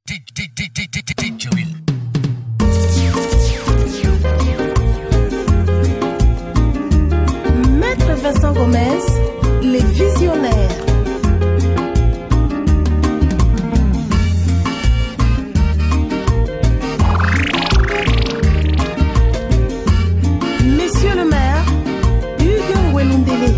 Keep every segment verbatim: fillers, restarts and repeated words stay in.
Maître Vincent Gomez, les visionnaires. Monsieur le maire, Hugues Mwelundele.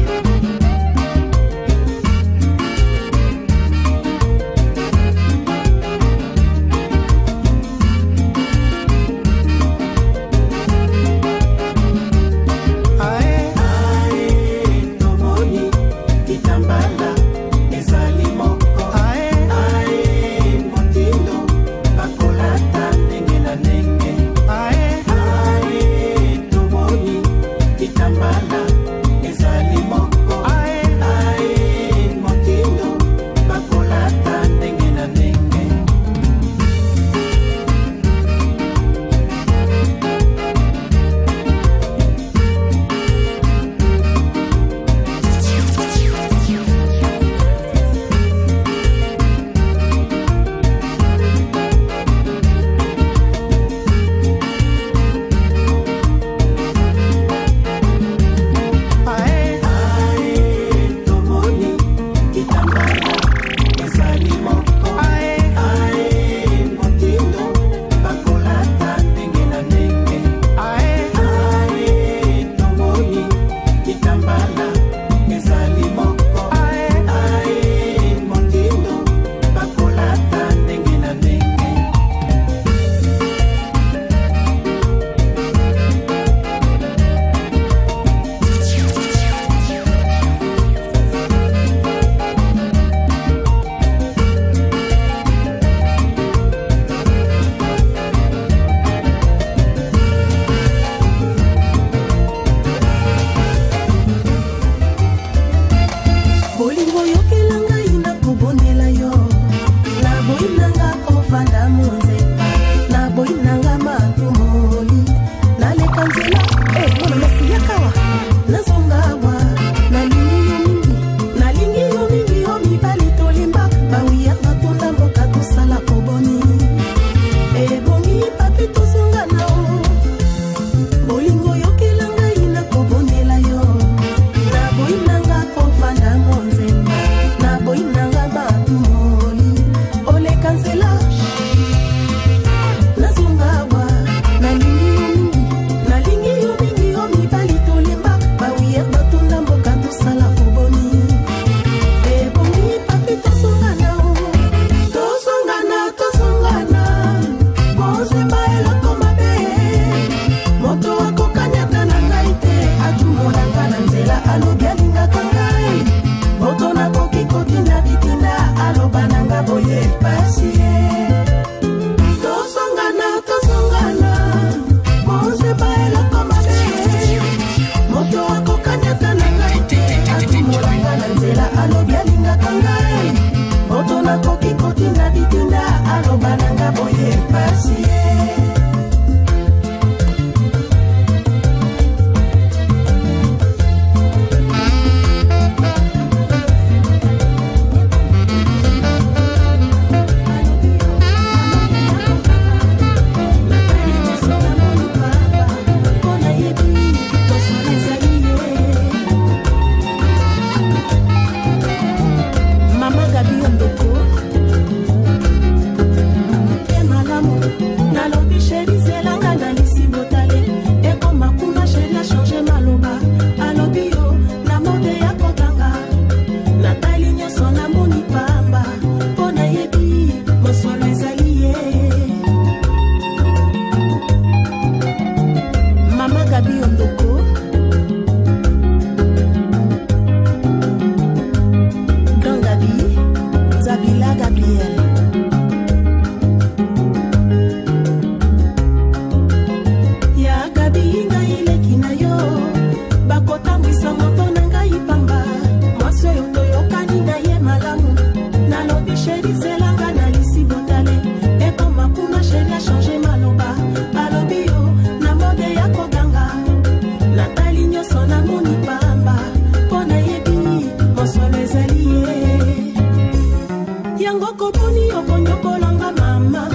Yango koponi okonyo kolanga mama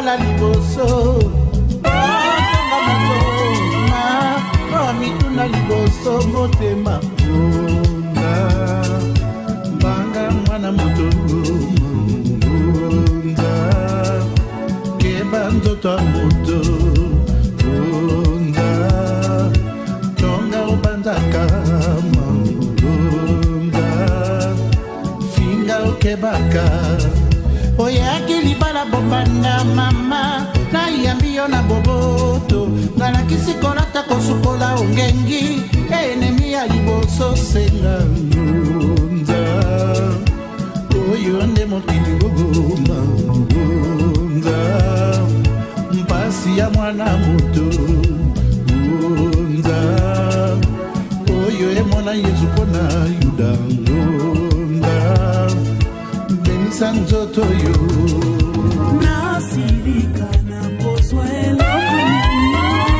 tala liboso tonga matoma o mituna liboso motema onda banga mwana moto onda keba nzoto ya moto onda tonga obandaka onda finga okebaka oyaki libala bobanda mama nayambi yo na boboto nalakisi kolata kosukola ongengi enemi ya liboso senga ngonza oyo nde mokili ngogoma ngonza mpasi ya mwana moto ngonza oyo emona yesu mpona yuda ngonza benisa nzoto yo nasirika na pozwa eloko nini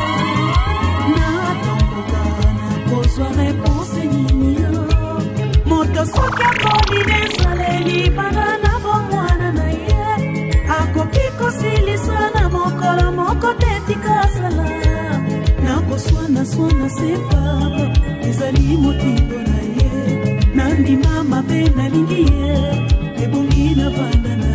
natomboka na pozwa reponse nini moto soki akomi nesaleli bana na bomwana na ye akoki kosilisa na mokolo moko te tikasala nakoswana-swana sepaba ezali motindo na ye nandima mabe nalingi ye ebongi na banda na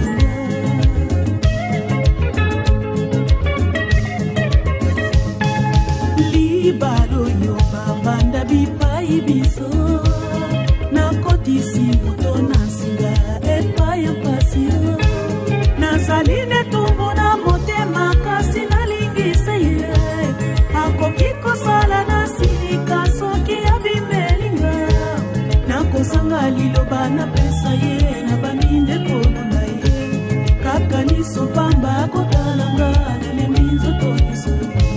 libalo yo babanda bipai biso nakotisi moto na nsinga epai ya mpasi yo nazali netumbu na motema kasi nalingisa ye akoki kosala na silika soki abimelinga nakosanga liloba na pesa ye na bamindeko na ye kaka niso pamba kotalanga nalemi nzoto niso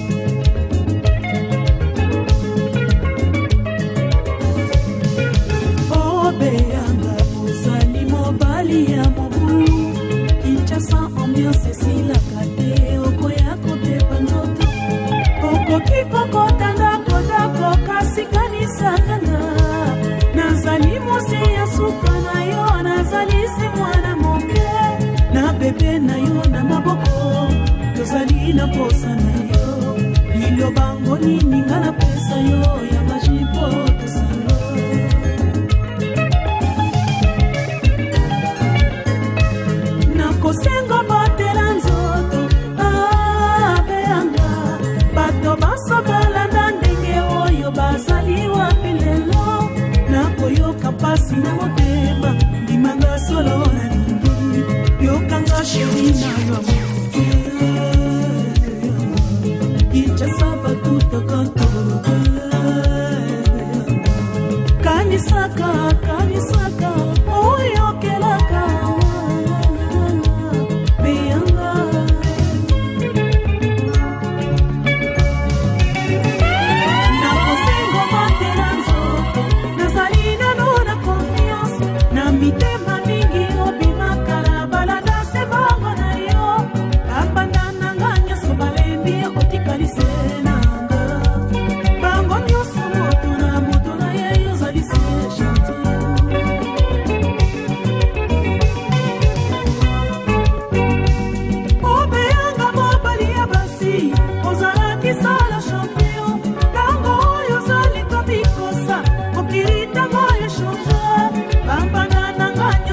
obeyanga ozali mobali ya mobu kinshasa ambiance esilaka te okoya kopepa nzoto okoki kokotanga kodako kasi kanisakanga nazali mosi ya suka na yo nazali si mwana moke na bebe na yo na maboko tozali na posa na yo lilobango nini nga na pesa yo ya majipo tosala nakosenga batela nzoto abeyanga bato basobalanda ndenge oyo bazali wapi lelo nakoyoka pasi na motema ndimanga solo na lingi yokanga sheri na yo kinshasa batutakantoloka kanisaka kanisaka oyokelaka beyanga nakosengo batela nzoto nazali nano na confiance na mitema mingi obimaka na balada se bango na yo abanda nanga nyonso balembi otikalise nanga bango nyonso moto na moto na ye yozali se chantier obeyanga mobali ya basi ozalaki sala champion ntango oyo ozali komikosa mokili ntango echange bambanda nanga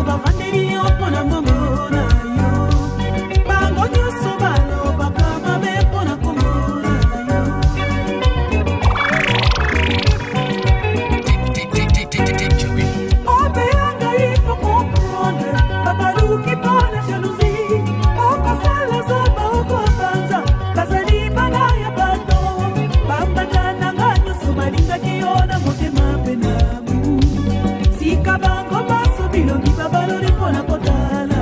bavandeli yo mpona mbongo na yo bango nyonso balobaka mabe mpona kombo na yo obeyanga ifo comprendre babaluki mpona jalousie okosala zoba okobanza bazali bana ya bato bambatananga nyonso balingaki yo na motema penamu sika bango maso bilongi babaloli mpona kotala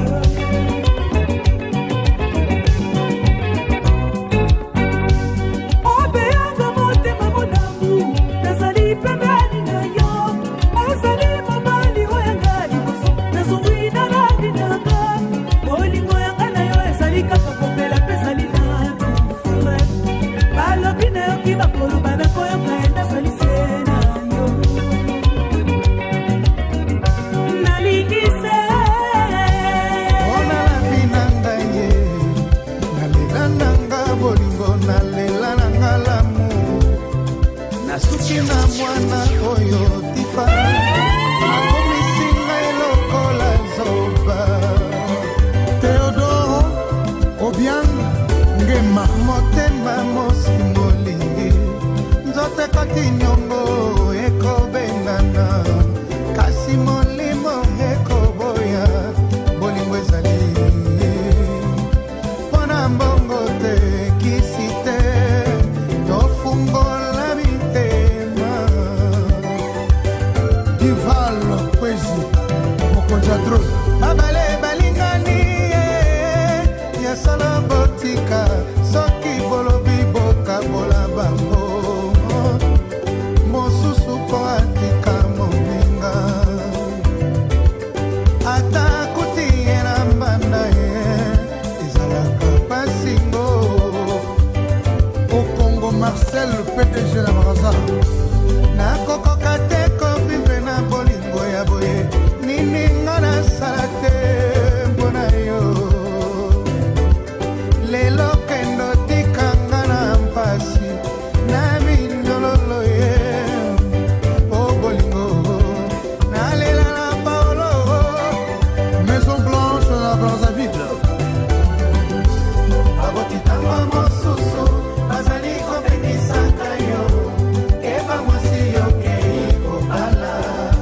obeyanga motema monamu nazali pembeni na yo ozali mobali oyanga liboso nazongwina na linanga bolingo yanga na yo ezali kaka kopela mpe ezali nanu fure balobi na yoki bakoloba nakoyoka endasali se na yo nalingise ona la binanga ye nalela nanga bolingo nalela nanga lamu nasuki na mwana oyo tifa akomisinga elokola zoba Theodoro Obiang Ngema motema mosi molingi nzote koti nyongo ekobengana kasi molimo ekoboya bolingo ezali mpona mbongo te kisi te tofungola mitema Dival Kwezi mokonzi adro babale balingani ye ya sala botika soki bolobi bokabola bango mosusu po atika moninga ata kuti ye na mbanda ye ezalaka pasingo okongo Marcel P D G na Braza nakokoka te kovive na bolingo ya boye nini nga nasala te mpona yo lelo kendo tikanga na mpasi na mindololo ye o bolingo nalela na paolo Maison Blanche na Brazzaville abotitango mosusu bazali kobenisaka yo eba mwasi yo kei kobala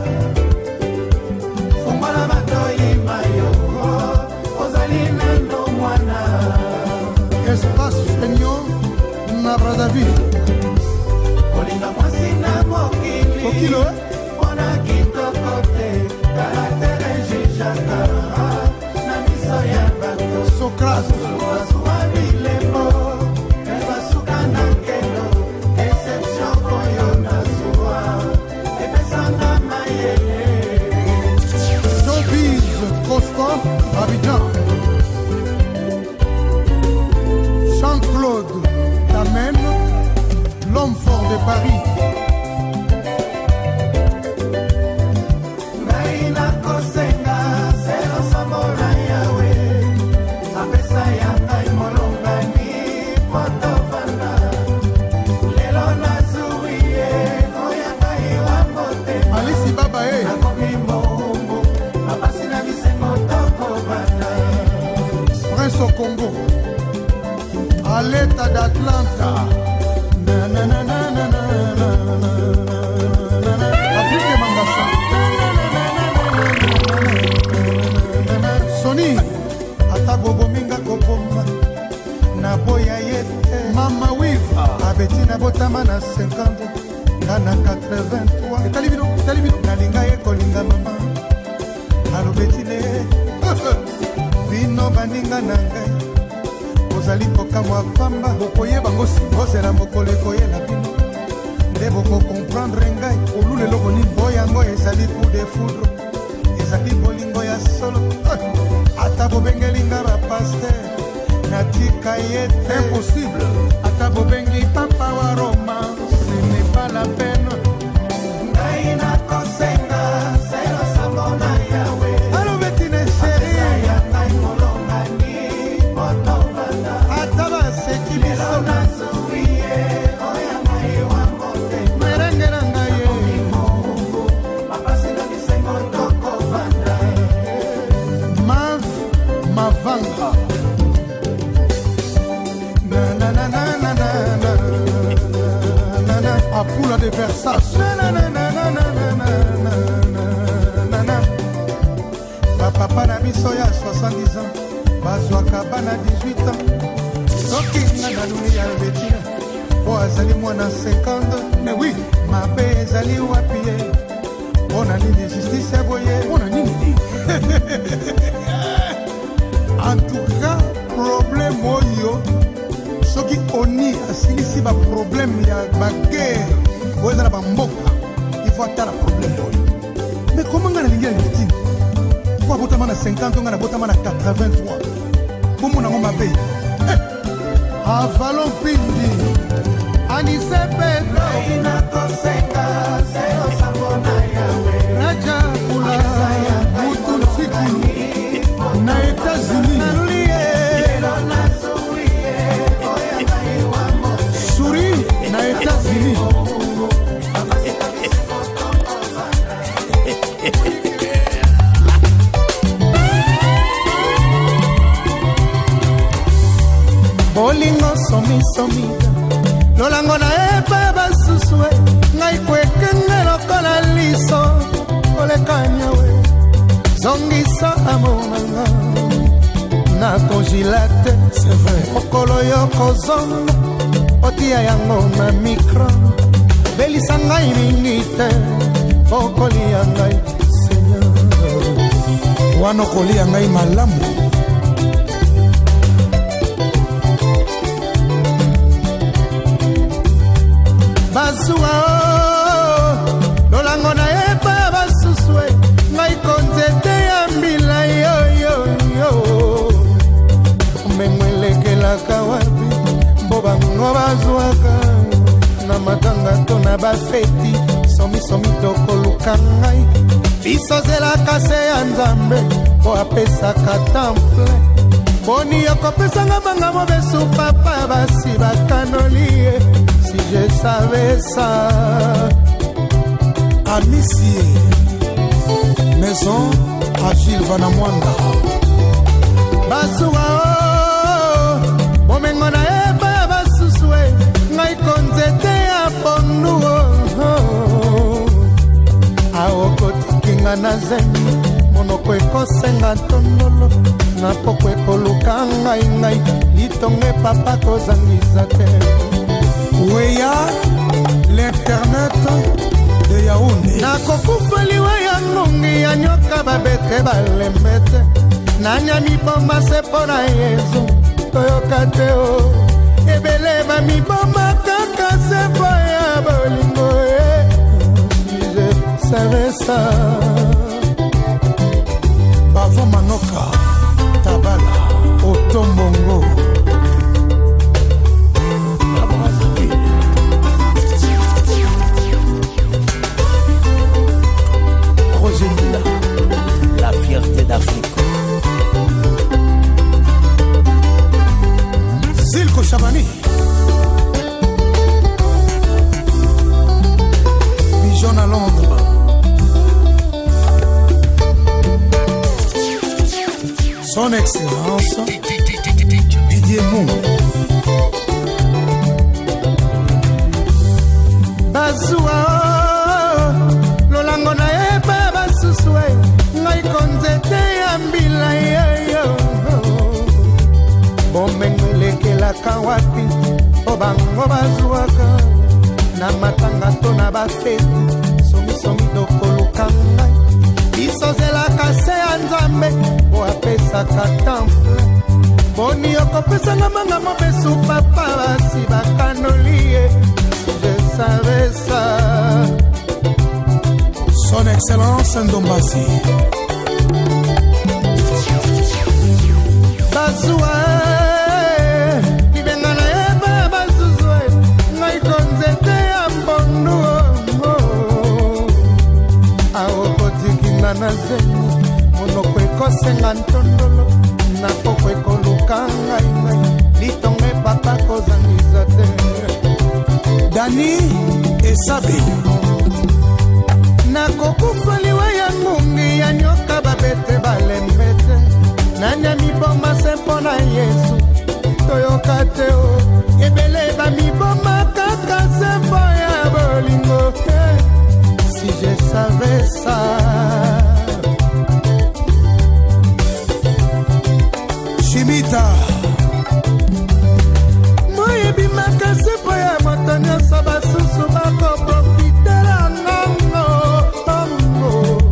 fungola batoyima yo ozali nando mwana Espace Feignon na Brazzaville kolinga mwasi na mokili kokilo mpona kitoko te karatere jijaka na miso ya bato Socrate basuwa bilembo ebasuka na nkelo exception oyo nazuwa epesanga mayele Showbiz Constant Abidjan Jean-Claude Tamen l'homme fort de Paris ngai nakosenga selo samona yawe apesa ya ngai molongani potovanda lelo nazwi ye oya ngai wa motema Alisi Baba e nakomi mombo mapasi na bisengo tokovanda Prince au Congo à l'état d'Atlanta na na na na na na na na na Afrique Mangasa Sony ata bobominga kopoma na boya yete Mama Wiva abeti na botama na cinquante nga na quatre-vingt-trois etali bino etali bino nalinga ye kolinga mama alobeti ne bino baninga na ngai ozali kokamwa pamba bokoyeba ngosi bozela mokolo ekoyela bino nde bokokomprendre ngai olula eloko nini mpo yango ezali coup de foudre ezali bolingo ya solo ata bobengelinga bapaster natika ye te impossible ata bobengi papa wa Roma ce n'est pas la peine ngai nakosenga selo samona yawe alobeti ne sheri ya ngai molongani potovanda ata baseki biso nazwi ye oya mai wa mote merenge na ngai ye mapasi na bisengo tokovanda de Versace. Papa na biso ya soixante-dix ans bazwaka bana dix-huit ans soki nga naluli ya betine po azali mwana cinquante mais oui mabe ezali wapi ye mpona nini justice ya boye mpona nini en tout cas problème oyo soki oni asilisi baproblème ya baguerre oyo eza na bamboka il faut atala problème oyo mais comment nga nalingi ya betine po abotama na cinquante nga nabotama na quatre-vingt-trois bomona ngo mabe avalon pindi anise pedro inakosenga seo sambona yawe raja kula mutu nsiki na États-Unis nalulie na surie oya iwamo suri na États-Unis bolingo somi somi lolango na epa basusue ngai kwekenge lokola liso olekanya we zongisa amonanga na congilate c'est vrai okolo yoko zonga otia yango na micro belisa ngai mingi te okolia ngai seigneur wana okolia ngai malamu basuwa lolango na epa basusue ngai konzete ya mbila yoyoyo mbengwelekelaka wapi mbo bango bazwaka na matanga to na bafeti somisomi tokoluka ngai biso zelaka se ya nzambe po apesaka temple boni okopesanga banga mobesu papa basi bakanolie si je savais ça. Amicie, maison à Gilles Vanamwanda. Basuwa, momengo na eba basuswe, ngai konzete ya pondu. Aokoti kinga na zemi, monoko ekosenga tondolo, na poko ekoluka ngai ngai, litonge papa kozangisa te. Weya, l'internet de Yaoundé. Nakokufaliwa ya nungi ya nyoka babete balembete. Nanya miboma sepona Yesu, toyoka teo. Ebele ba miboma kaka sepo ya bolingo. Si je savais ça. Bavo Manoka, Tabala, Otombongo. La fierté d'Afrique. Zilko Chabani. Bijon à Londres. Son Excellence Didier Mou. Bazua Lolango na eba basuswe ngai konzete ya mbila yo bomengelekelaka wapi po bango bazwaka na matanga to na bafeti somisomi tokoluka ngai biso zelaka se ya nzambe po apesaka temple boni okopesanga manga mobesu papa basi bakanolie je savais ça. Son Excellence Ndombasi Basua Ibenga na eba basuzwe ngai konzete ya mbondu Aokotiki na zemi monoko ekosenga ntondolo na poko ekoluka ngai ngai litonge papa kozangisa te Dani Esabe nakokufaliwa ya ngungi ya nyoka babete balembete nanya miboma sempo na Yesu toyoka teo ebele ba miboma kaka sempo ya bolingo savais ça. Chimita Moye bimaka sepo ya moto nyonso basusu bakoprofitela ngongo bongo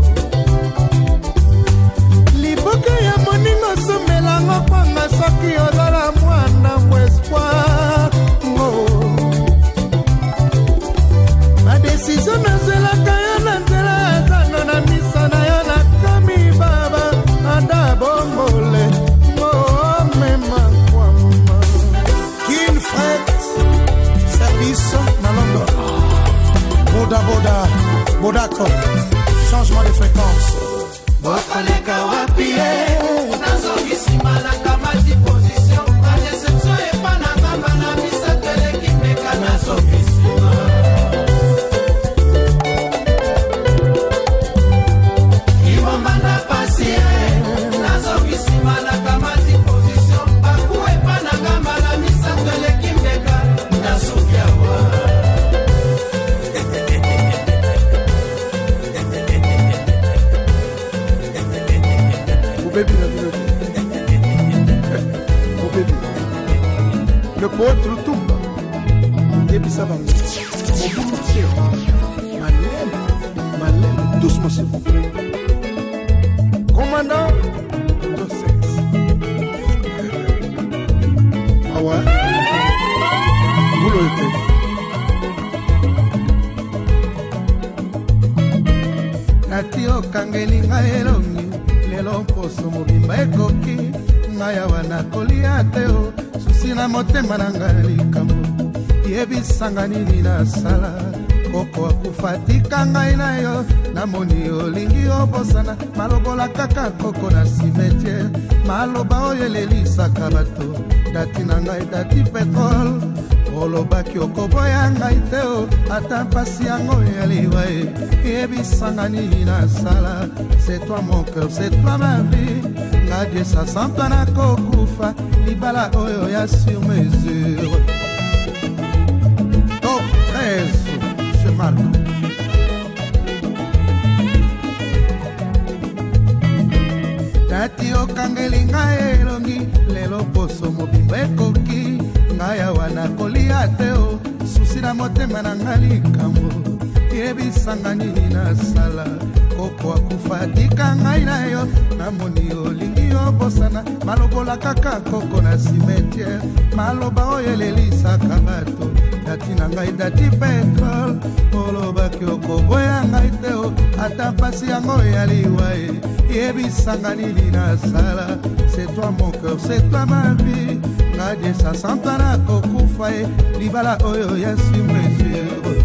liboke ya moningo somelango kwanga soki ozala mwana mo espoir ngo badesizio nazelaka yo na nzela ezano na misa na yo nakomi baba anda bombole Boda Boda Bodako changement de fréquence Bokoleka wapie nazongisima na kamati position na deception epana kama na misa teleki meka nazongisima Iwamba na pasie nazongisima na kamati position baku epana kama na misa teleki meka nazongiawa le poète Lutumba Yebisa Bango Mobutu Tse Malem Malem doucement s'il vous plaît commandant Dossex Ah ouais Boulot était Nati okangeli ngaelongi lelo poso mobimba ekoki ngai awa nakolia te o susi na motema na ngai likambo yebisanga nini nasala koko akufa tika ngai na yo namoni olingi obosana malobola kaka koko na cimetière maloba oyo elelisaka bato dati na ngai dati petrole olobaki okoboya ngai te o ata mpasi yango ya liwa e yebisanga nini nasala c'est toi mon cœur c'est toi ma vie ngadie sasampa na kokufa libala oyo ya sur mesure top treize chez Marco tati okangeli ngai elongi lelo poso mobimba ekoki ngai awa nakolia te o susi na motema na ngai likambo yebisanga nini nasala koko akufa tika ngai na yo namoni olingi obosana malobola kaka koko na cimetière maloba oyo elelisaka bato dati na ngai dati petrole olobaki okoboya ngai te o ata mpasi yango ya liwa e yebisanga nini nasala c'est toi mon cœur c'est toi ma vie ngadie sasampa na kokufa e libala oyo ya sur mesure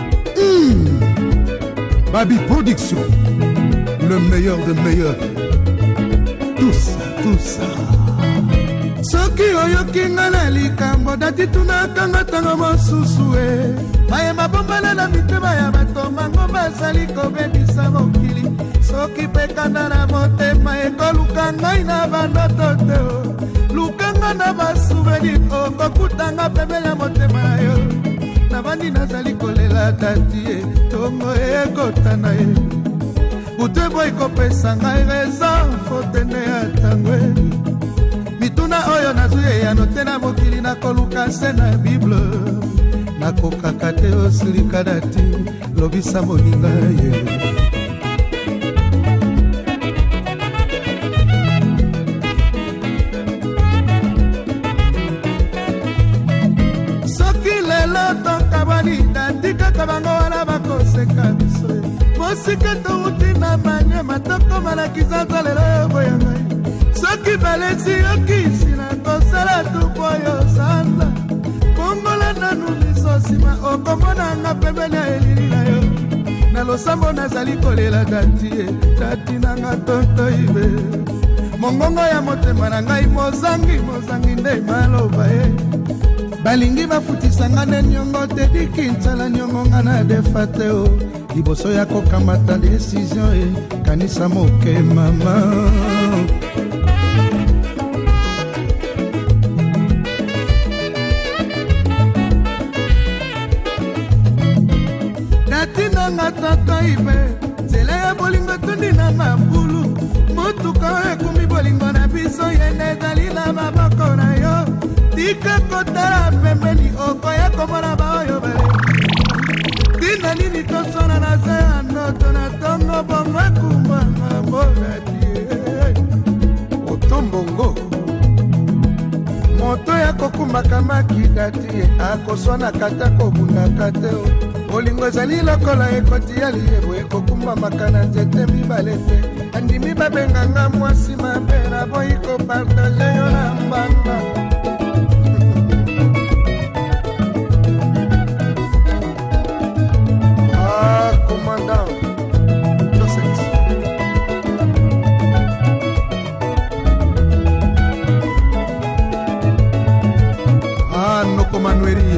Babi Production, le meilleur des meilleurs. Tout ça, tout ça. Soki oyoki nga na likambo dati tunakanga ntango mosusu e mayema bombala na mitema ya bato mango bazali kobebisa mokili soki mpe kanda na motema ekoluka ngai na bandoto te o lukanga na basouvenir okokutanga pembeni ya motema na yo nabandi nazali kolela dati e tongo ekotana e butebo ekopesa ngai raison fotene ya ntango e mituna oyo nazwi eyano te na mokili nakoluka se na bible nakokaka te osilika dati lobisa moninga ye tikaka bango wana bakoseka biso mosika touti na manyema tokoma kizaza lelo yoboya ngai soki balesi yokisi na kosala tupu oyo sanza kongola nanu miso nsima okomonanga pembeni ya elili na yo na losambo nazali kolela dati e dati nanga totoibe mongongo ya motema na ngai mozangi mozangi nde maloba e balingi bafutisanga nde niongo te dikintsala niongo nga na defa te o liboso ya kokamata desizio e kanisa moke mama natinanga tata ibe bolingo tundi na mabulu motuka ekumi bolingo na biso yende ezali na maboko na yo tika kotala pembeni okoya komona baoyo bale tina nini tosona na se ya ndoto na tongo bongo ekumbanga bolati otombongo moto ya kokumbaka makidati akoswana kata kobundaka te bolingo ezali lokola ekoti ya liyebo ekokumbamaka na nzete mibale te andimi babenganga mwasi mabe na boyi kopartage yo na mbanda ah commandant Joseph ah noko manueri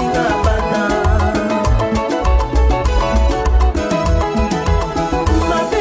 Ma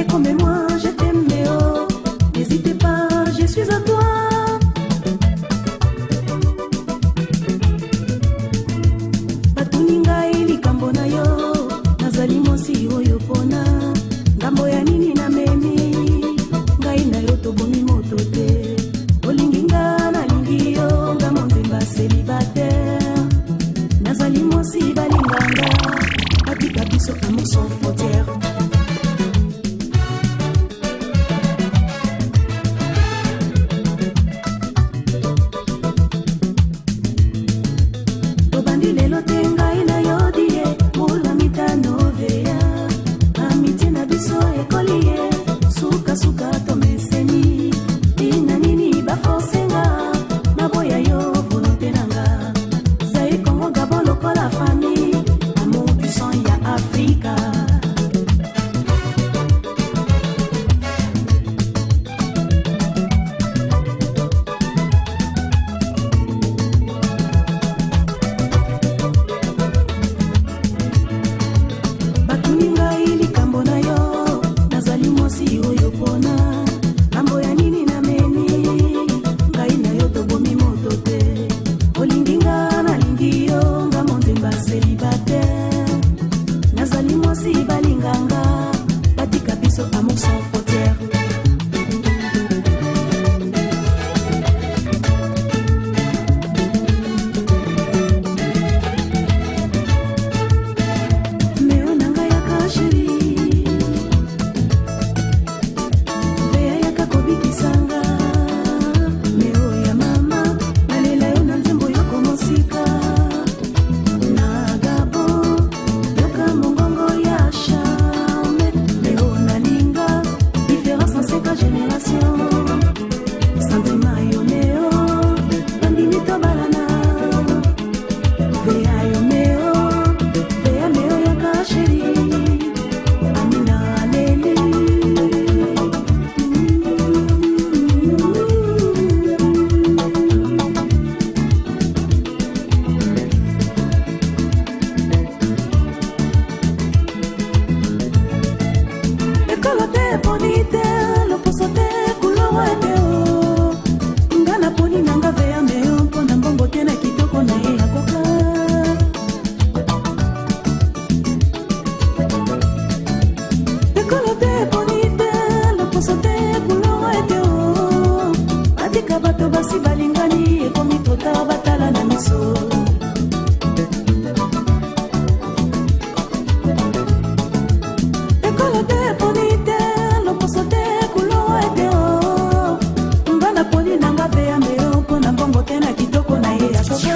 promets-moi, je t'aime, oh. N'hésitez pas, je suis à toi. Batuninga ili kambo na yo, nazali mosi oyo pona. Ngambo ya nini na memi, ngai na yo tobomi moto te. Olinginga na lingi yo, ngamo nzemba célibataire. Nazali mosi balinganga, batika biso amour sans frontière. Tobandi lelo te ngai na yo die, mula mitano veya. Amitié na biso ekolie, suka suka tomeseni. Tina nini ba forcenga, na boya yo volonté nanga. Zae Congo Gabon lokola famille, amour puissant ya Afrika. Batuninga ili kambo na yo, nazali mosi oyo pona. Kambo ya nini na meni, ngai na yo tobomi moto te. Olinginga na lingi yo, ngamo nzemba célibataire. Nazali mosi balinganga, batika biso amour sans frontière. Meo nanga yaka chéri, veya yaka kobikisanga. Meo ya mama, nalela yo na nzembo yoko mosika. Na Gabo, yoka mongongo ya charme. Meo nalinga, différence en cinq générations. Sentiment yo meo, nandimi tobalana. Veya yo meo, veya meo yaka chéri. Amina leli. Ekolo te poni te, loposo te kulowa te o. Nga na poni nanga veya meo, mpona mbongo te na kitoko na ye akoka. Ekolo te poni te, loposo te kulowa te o. Batika bato basi balingani, ekomi tota batala na miso. Ekolo te poni te, loposo te kulowa te o. Nga na poni nanga veya meo, mpona mbongo te na kitoko na ye akoka.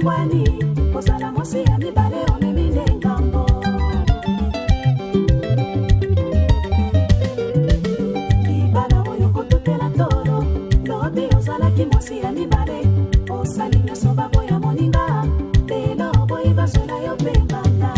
bongwani kozala mwasi ya mibale omemi nde ngambo libala oyo kotutela toro lobi ozalaki mwasi ya mibale osali nyonso baboya moninga lelo boyi bazwela yo mpe banda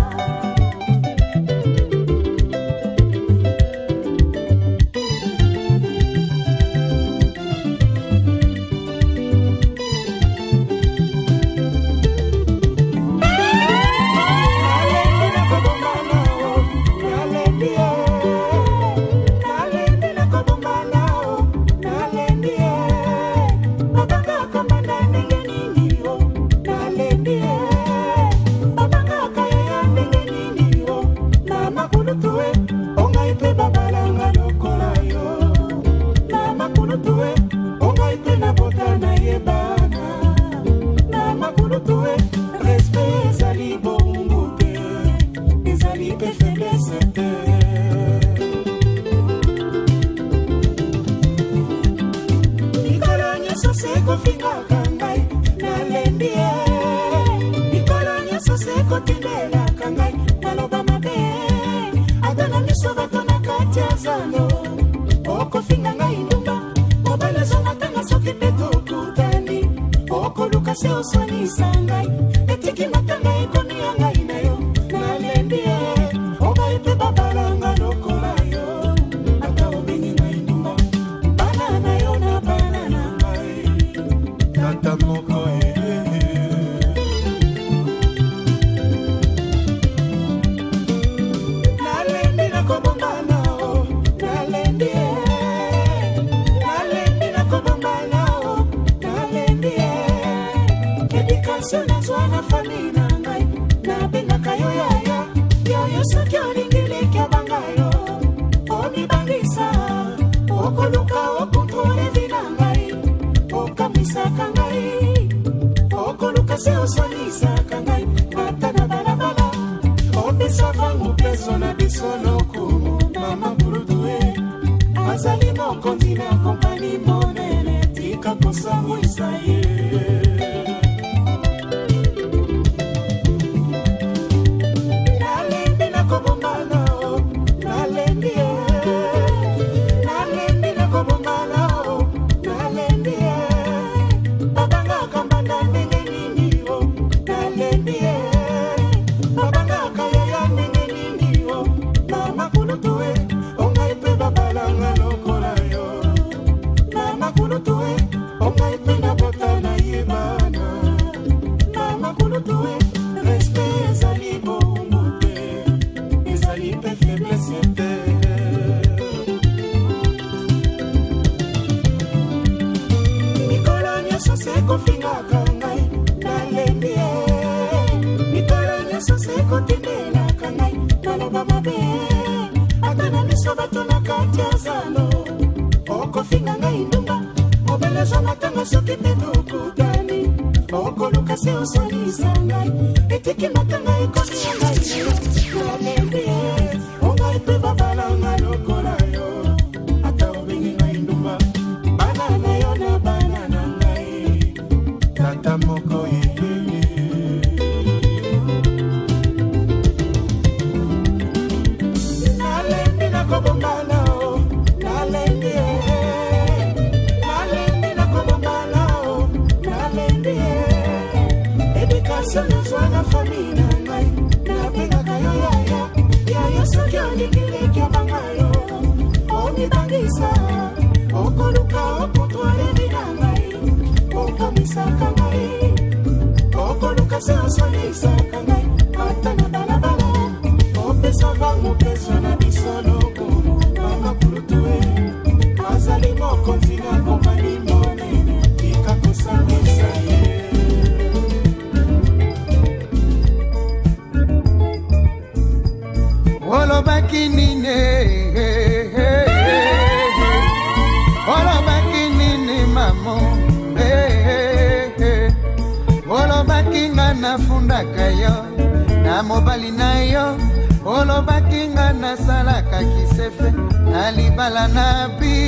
mobali na yo olobaki nga nasalaka kisefe na libala na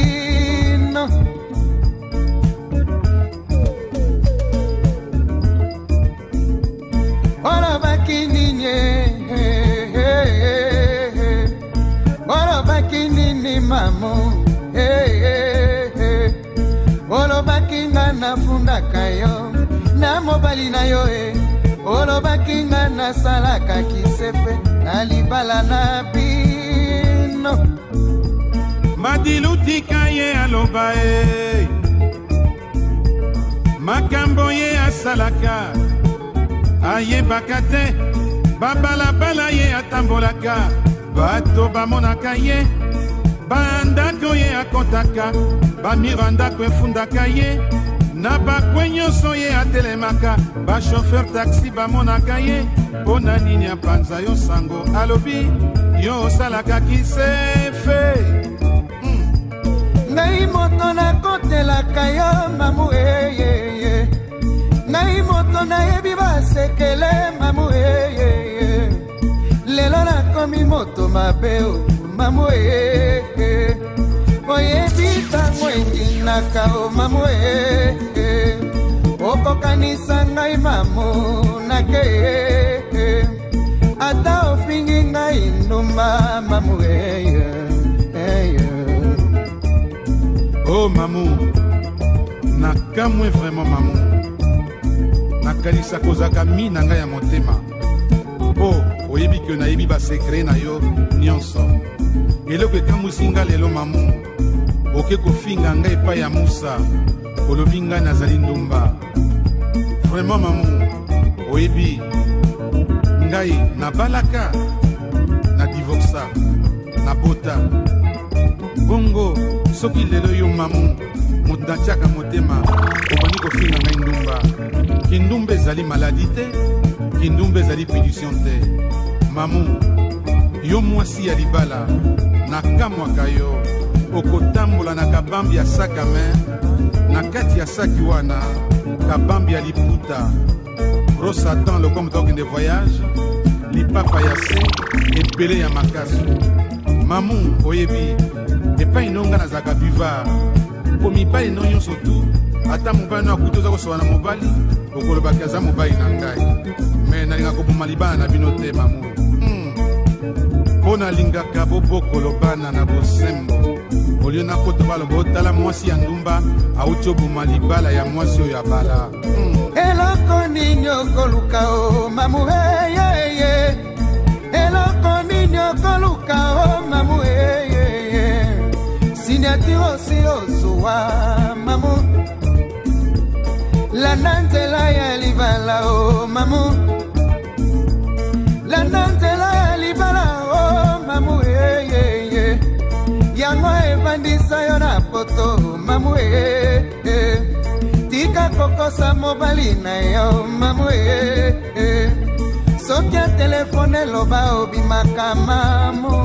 bino mobali na yo e olobaki nga nasalaka kisefe na libala na bino madilutika ye aloba e makambo ye asalaka ayebaka te babalabala ye atambolaka bato bamonaka ye bandako ye akotaka bamira ndako efundaka ye na bakwe nyonso ye atelemaka bashofer taxi bamonaka ye mpo na nini apanza yo sango alobi yo osalaka kisefe mm. ngai moto nakotelaka yo mamu eyeye ngai moto nayebi basekele mamu eyeye lelo nakomi moto mabe mamu eyeye oyebi tango endinaka o mamu eyeye okokanisa ngai mamu nake ata ofingi ngai ndumba mamu eyeye oh mamu nakamwe vraiment mamu nakalisa kozaka mi na ngai ya motema mpo oyebi ke nayebi basekre na yo nyonso eloko ekamwisi nga lelo mamu oke kofinga ngai epai ya musa olobi ngai nazali ndumba vraiment mamu oyebi ngai nabalaka na divorsa na bota bongo soki lelo yo mamu moto natiaka motema obandi kofinga ngai ndumba kindumba ezali maladi te kindumba ezali punition te mamu yo mwasi ya libala nakamwaka yo okotambola na kabambi ya saka me na kati ya saki wana kabambi ya liputa rosatan loko moto akokende voyage lipapa ya se ebele ya makasu mamu oyebi epai nonga nazalaka buvard mpo mibali no nyonso tu ata mobali no akuti oza kosoba na mobali okolobaki aza mobali na ngai me nalinga koboma libala na bino te mamu mpo hmm. nalingaka bobokolo bana na bosembo olio nakota baloba otala mwasi ya ndumba auti oboma libala ya mwasi oyo abala hmm. eloko nini okoluka o mamu eyeye eloko nini okoluka o mamu eyeye signature osi ozuwa mamu landa nzela ya libala o mamu landa nzela ya libala o mamu eyeye yango evandisa yo na poto mamu eyeye tika kokosa mobali na yo mamu eyeye soki ya telefone eloba obimaka mamu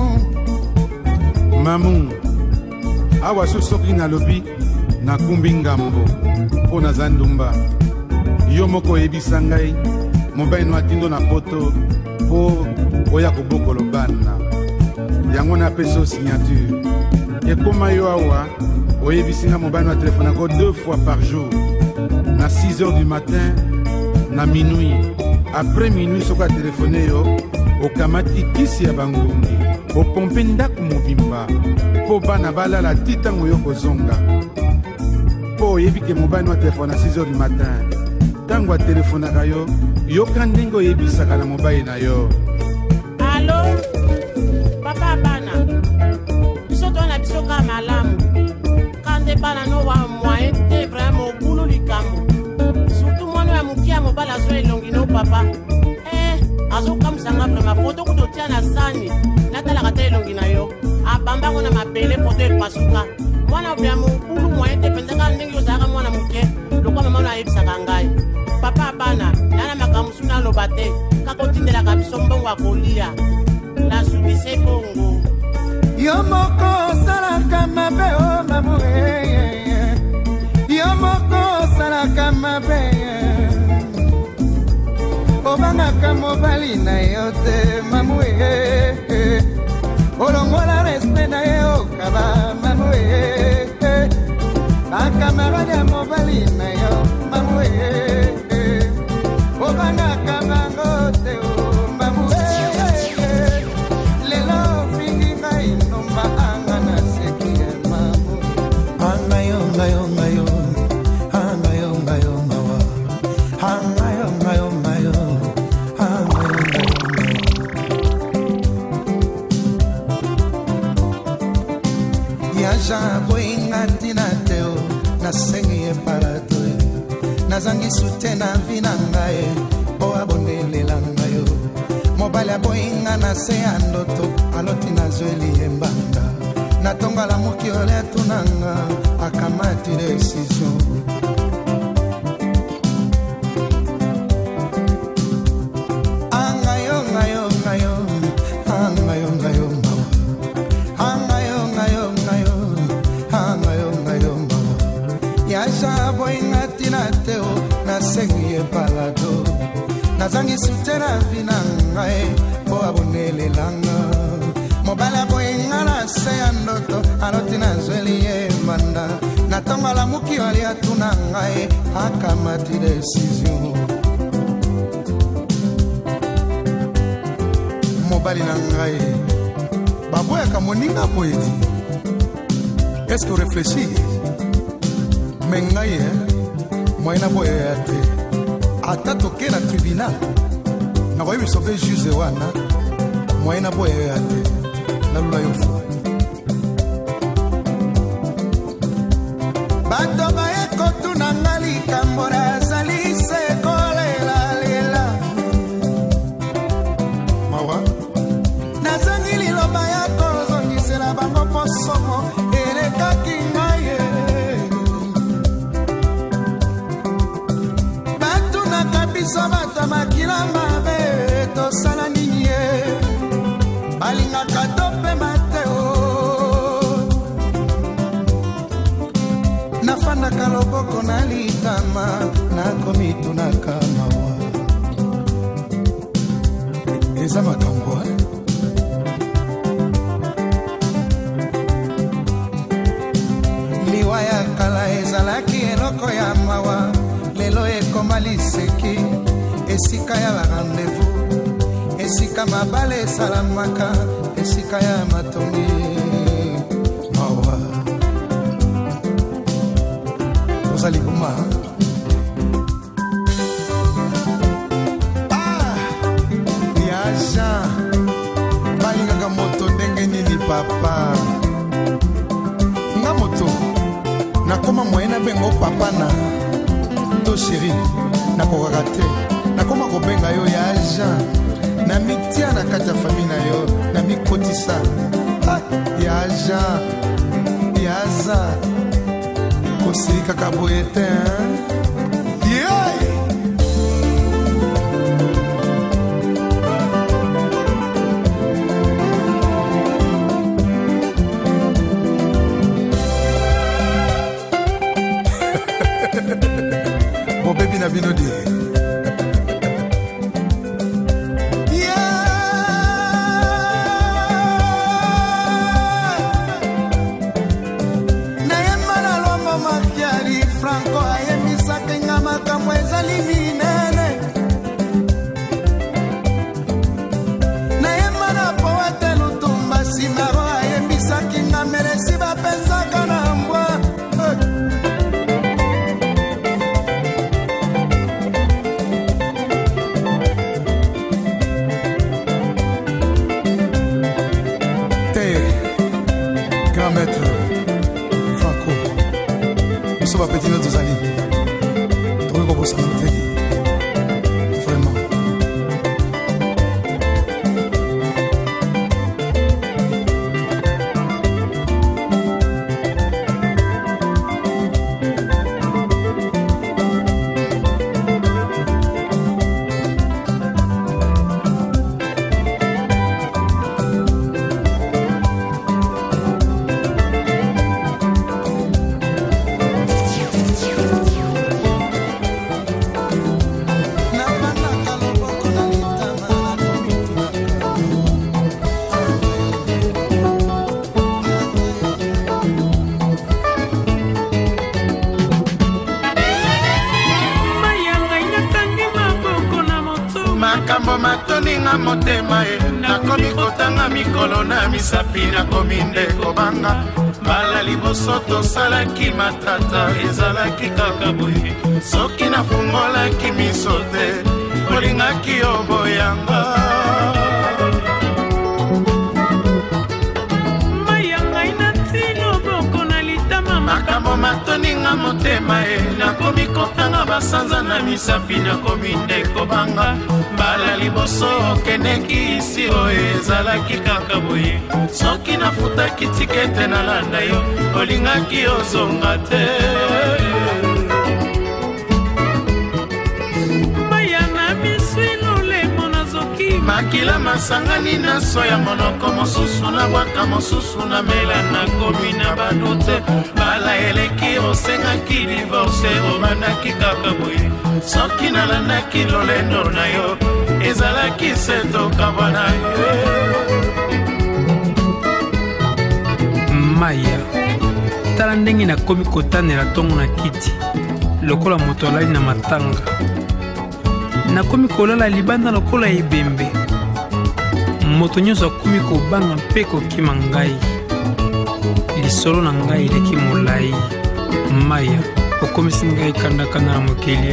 mamu awa so soki nalobi nakumbi ngambo mpo naza ndumba yo moko oyebisa ngai mobali no atindo na poto mpo oya kobokolo bana yango napesi o signature ekoma yo awa oyebisi nga mobali no atelefonako deux fois par jour na six heures du matin na minuit après minuit soko atelefone yo okamati kisi ya bangungi opompe ndako mobimba mpo bana balala ti ntango yo kozonga mpo oyebi ke mobali no atelefone na six heures du matin ntango atelefonaka yo yoka ndenge oyebisaka na mobali na yo alo papa bana biso tona biso ka malamu kande bana no wa moyen te vraiment obulu likambo surtout mwana ya moki ya mobali azo elongi no papa eh azokamwisanga vraiment foto kutotia na sani natalaka te elongi na yo abambango na mabele foto epasuka mwana ya mobulu moyen te pensaka ndenge ozalaka mwana moke lokwa mama no ayebisaka ngai papa bana nana makambo su naloba te kaka otindelaka biso mbongo akolia nasukise bongo yo moko osalaka mabe o mamu eyeye yo moko osalaka mabe obangaka mobali na yo te mamu eyeye olongola respect na ye okaba mamu eyeye bakamarade ya mobali na yo mamu eyeye obangaka bango te o mamu eyeye lelo fingi ngai nomba anga na seki ya mamu anga yo ngayo ngayo anga yo ngayo mawa nazangi sute na vi na ngai po abonelela ngai yo mobali aboyinga na se ya ndoto aloti nazweli embanda natonga la moki oletu nanga akamati decision angayo ngayo ngayo angayo ngayo mawa angayo ngayo ngayo angayo ngayo mawa yasha boyinga tinateo nasengiye palado nazangi sutena vina ngai po abonelelanga mobala boyinga na se ya ndoto aloti nazweli ye manda natonga la muki wali atuna ngai akamati decision mobali na ngai baboyaka moninga poeti est-ce que réfléchis mais ngai moyena boya te ata toke na tribunal nakoyebi sobe juge wana moyena boya te nalula yo fo bato bayekotuna nga likambo nazali sekolelalela mawa nazangi liloba ya kozongisela bango posomo elekaki ngai batunaka biso bato makila mabe tosala nini ye balingaka tope mateo nafandaka loboko na litama nakomitunaka mawa eza makambo liwa ya kala ezalaki eloko ya mawa lelo ekoma liseki esika ya barandevous esika mabale esalamaka esika ya matongi mawa ozali boma ah ya Jean balingaka moto ndenge nini papa nga moto nakoma moyena bengo papa na to chéri nakokaka te nakoma kobenga yo ya Jean na mitia na kati ya famille na yo na mikotisa ah, ya Jean ya za kosili kaka boye te yeah. Bo baby na bino di petit notre amis. Trouver comment ça nous fait. Vraiment. makambo matoninga motema e nakomi kotanga mikolo na misapi nakomi nde kobanga bala liboso tosalaki matata ezalaki kaka boye soki nafungolaki miso te olingaki oboyanga mayanga inatino boko na litama makambo makambo matoninga motema e nakomi kotanga basanza na misapi nakomi nde kobanga mbala liboso okendeki isi oyo ezalaki kaka boye soki nafutaki tikete nalanda yo olingaki ozonga te makila masangani na soya monoko mosusu na bwaka mosusu na mela na komi na badute bala eleki osengaki divorce obandaki kaka boye soki nalandaki lolendo na yo ezalaki setoka na yo maya tala ndenge nakomi kotanela ntongo na kiti lokola moto alali na matanga nakomi kolala libanda lokola ebembe moto nyonso akomi kobanga mpe kokima ngai lisolo na ngai eleki molai maya okomisi ngai kandakanda na mokili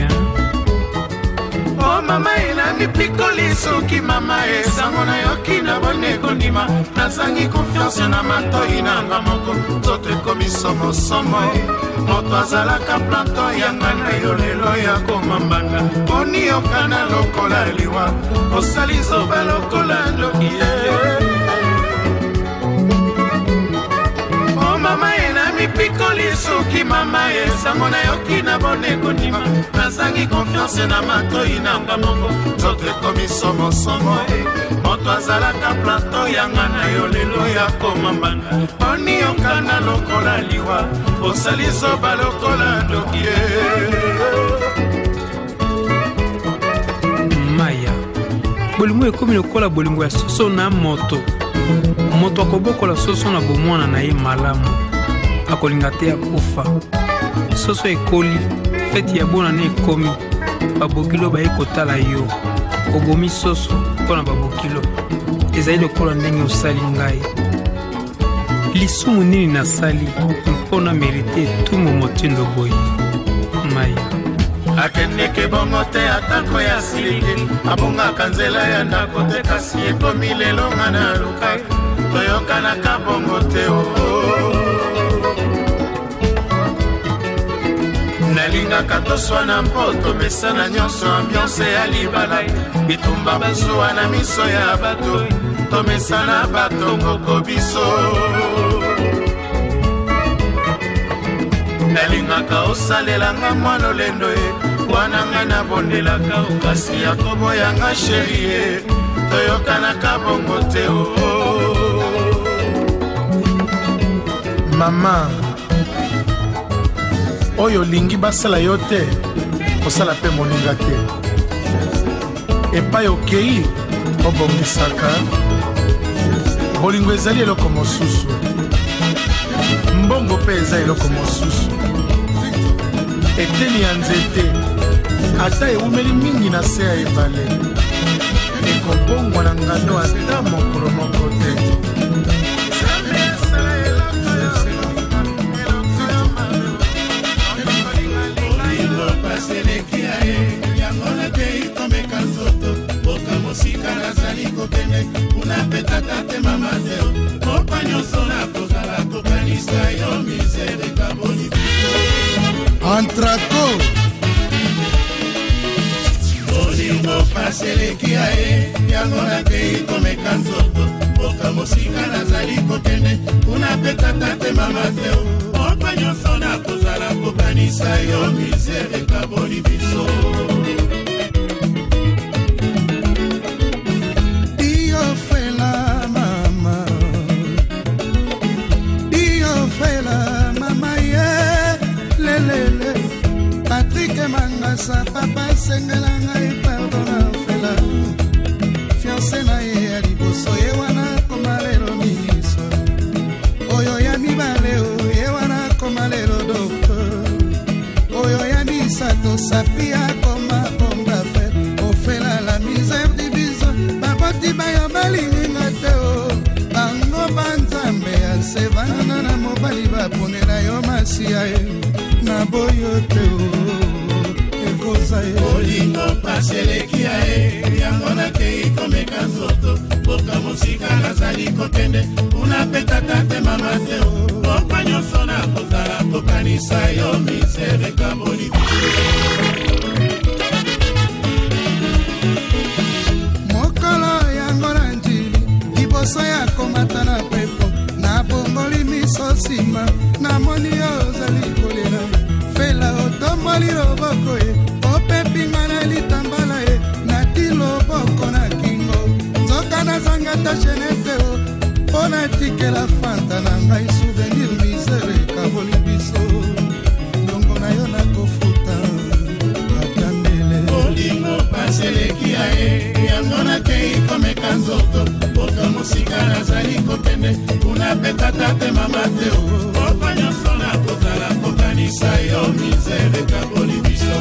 o mama enami pikoli soki mama esango nayoki na bonego ndima nazangi konfiance na matoi nanga moko nzoto ekomi somosomo moto azalaka planton yanga na yo lelo ya komambanga poni yokana lokola liwa osali zoba lokola ndoki o mama enami pikoli soki mama esango nayoki na bonego ndima nazangi konfiance na matoi nanga moko nzoto ekomi somosomo moto azalaka planton yanga na yo lelo ya komambanga poni yokana lokola liwa osali zoba lokola ndokie maya bolingo ekomi lokola bolingo ya soso na moto moto akobokola soso na bomwana na ye malamu akolinga te akufa soso ekoli feti ya bonane ekomi babokilo baye kotala yo obomi soso mpona babokilo ezali lokola ndenge osali ngai lisumu nini nasali mpona merite etumbu motindo boye maya akendeke bongo te atako ya silili abongaka nzela ya ndako te kasi ekomi lelo nga na luka toyokanaka bongo te nalingaka toswana mpo tomesana nyonso ambiance ya libala bitumba bazuwa na miso ya bato tomesana bato ngoko biso nalingaka osalelanga mwa lolendo e wana nga nabondelaka okasi ya koboyanga sherie toyokanaka bongo te o mama oyo olingi basala yo te kosala mpe moninga te epai okei obongisaka bolingo ezali eloko mosusu mbongo mpe eza eloko mosusu eteni ya nzete ata ewumeli mingi na se ya ebale ekobongwa na ngano ata mokolo moko te mosika nazali kokende unapetaka te mama teo kopa nyonso nakozala kokanisa yo misere kaboni antraco olingo paseleki ya ye yango nakei komeka nzoto mboka mosika nazali kokende unapetaka te mama teo kopa nyonso nakozala kokanisa yo misere kaboni biso mangasa papa sengela ngai pardona fela fiancé na ye ya liboso ye wana komalelo miso oyo ya mibale ye wana komalelo docteur oyo ya misato sapia koma bomba fe ofela la misère diviso baboti bayo balinginga te o bango banzambe ya sevana na mobali baponela yo masiya ye na boyo te o olingo paseleki ya ye yango nakei komeka nzoto mboka mosika nazali kokende unapetaka te mama teo kopa nyonso nakozala kokani kokanisa yo misere kaboli mokolo yango na njili liboso ya komata na pepo nabongoli miso nsima namoni yo ozali kolela fela otomboli loboko ye opepinga na litambala ye nati loboko na kingo nzoka nazanga ta chenete o mpo natikela fanta na ngai souvenir misere kaboli biso ndongo na yo nakofuta atandele olingo paseleki ya ye yango nakei komeka nzoto poto mosika nazali kokende kuna petata te mama te o poko nyonso nakozala kokanisa yo misere kaboli biso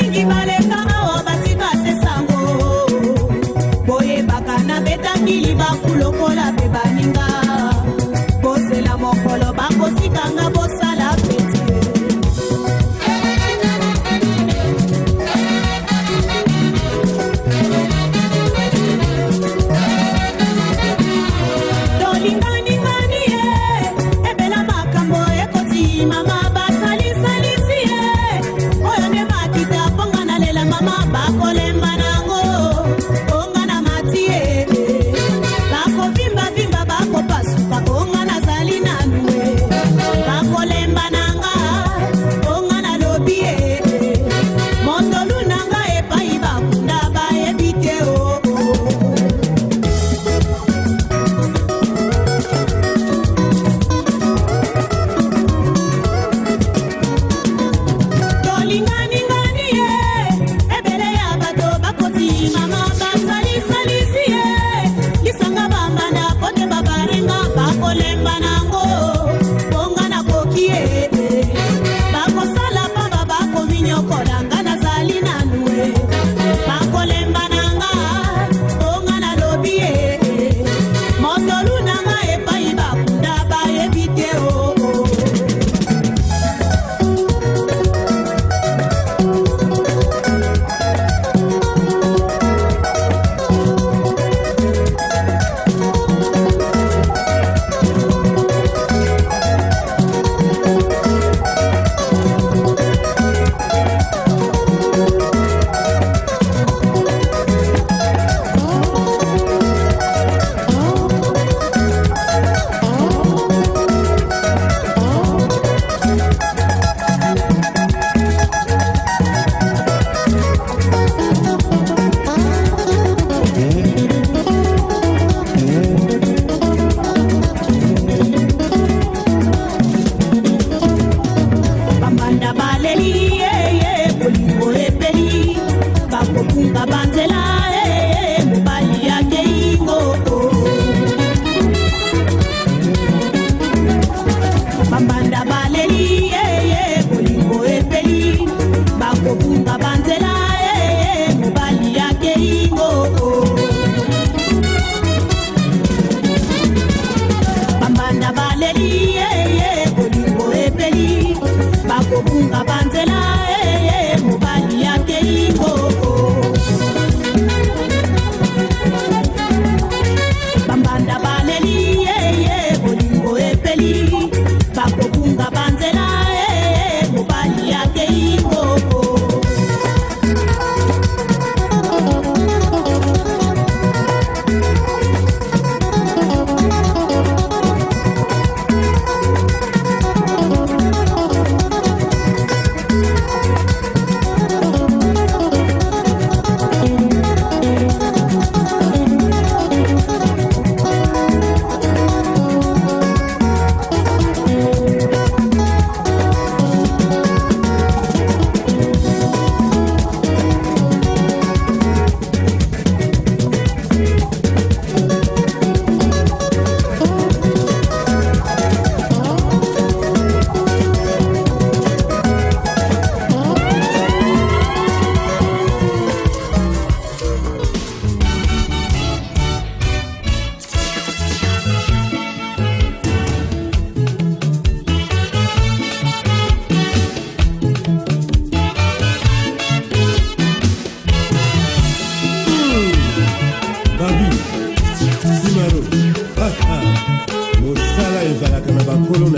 Beta mili ba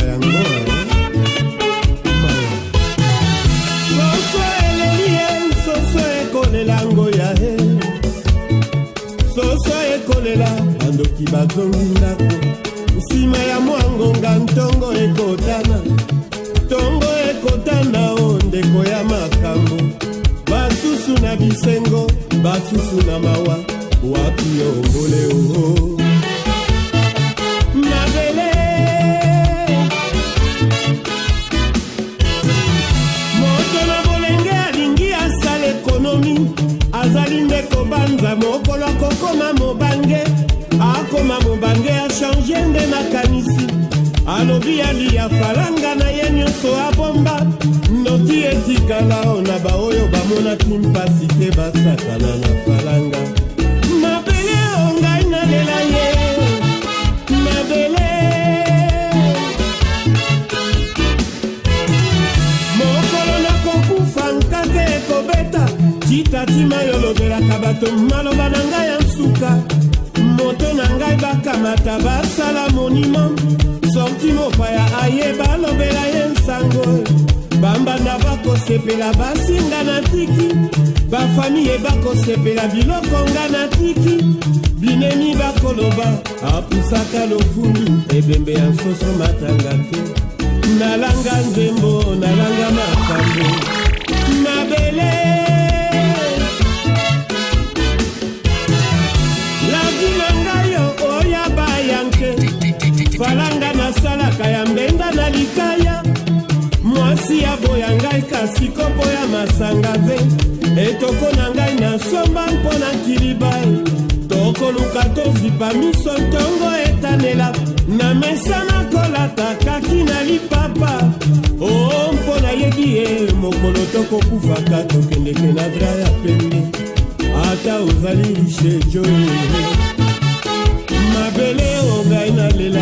yango soso elelie soso ekolelango ya he soso ekolela bandoki bazongi ndako nsima ya mwangonga ntongo ekotana ntongo ekotana o ndeko ya makambo basusu na bisengo basusu na mawa wapi ombole o mabele moto na bolenge alingi asala ekonomi azali nde kobanza mokolo akokoma mobange akoma mobange achange nde makanisi alobi alia falanga na ye nyonso abomba noti etikala o na baoyo bamonaki mpasi te basakana na falanga mabele o ngai nalela ye mabele mokolo nakokufa nkake ekobeta titatima yolobelaka bato maloba na ngai ya nsuka moto na ngai bakamata basala monima sorti mopaya aye balobela ye nsango bambanda bakosepela basinga na tiki bafamiye bakosepela biloko nga na tiki binemi bakoloba apusaka lofundu ebembe ya nsoso matanga te nalanga nzembo nalanga makambo mabele lavilanga oya bayanke falanga nasalaka ya mbenda na likaya mwasi ya boya ngai kasi kopo ya masanga ve etoko na ngai nasomba mpo na kilibai tokoluka tozipa miso ntongo etanela na mesa nakolata kaki na lipapa o mpo nayebi ye mokolo tokokufaka tokendeke na dra ya pembe ata ozali lishejo mabele o ngai nalela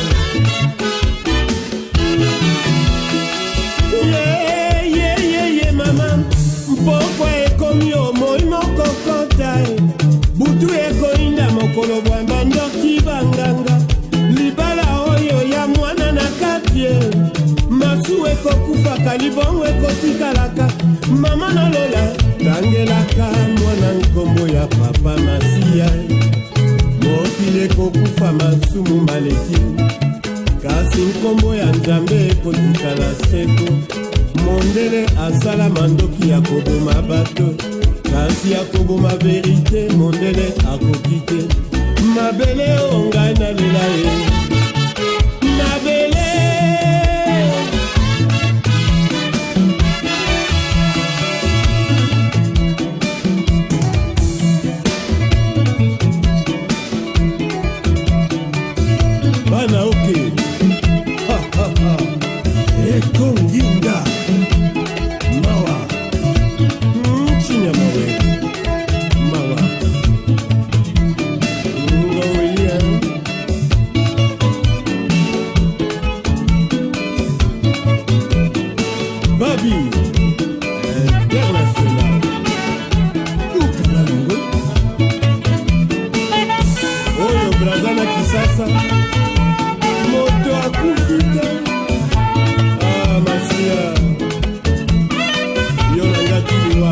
mpoko ekomi omoi mokokota butu ekoinda mokolo bwamba ndoki banganga libala oyo ya mwana na katie masu ekokufaka libongo ekotikalaka mama nalola tangelaka mwana nkombo ya papa masiya mokili ekokufa masumu maleki kasi nkombo ya nzambe ekotikala seko mondele asala mandoki ya koboma bato kasi ya koboma verite mondele akoki te mabele o ngai nalela ye mabele bana oke ha ha ha ekonginga mawa mchinya mawe mawa ngoya babi international ukalango oyo brazana kisasa moto akufika ah masia yona ngatiwa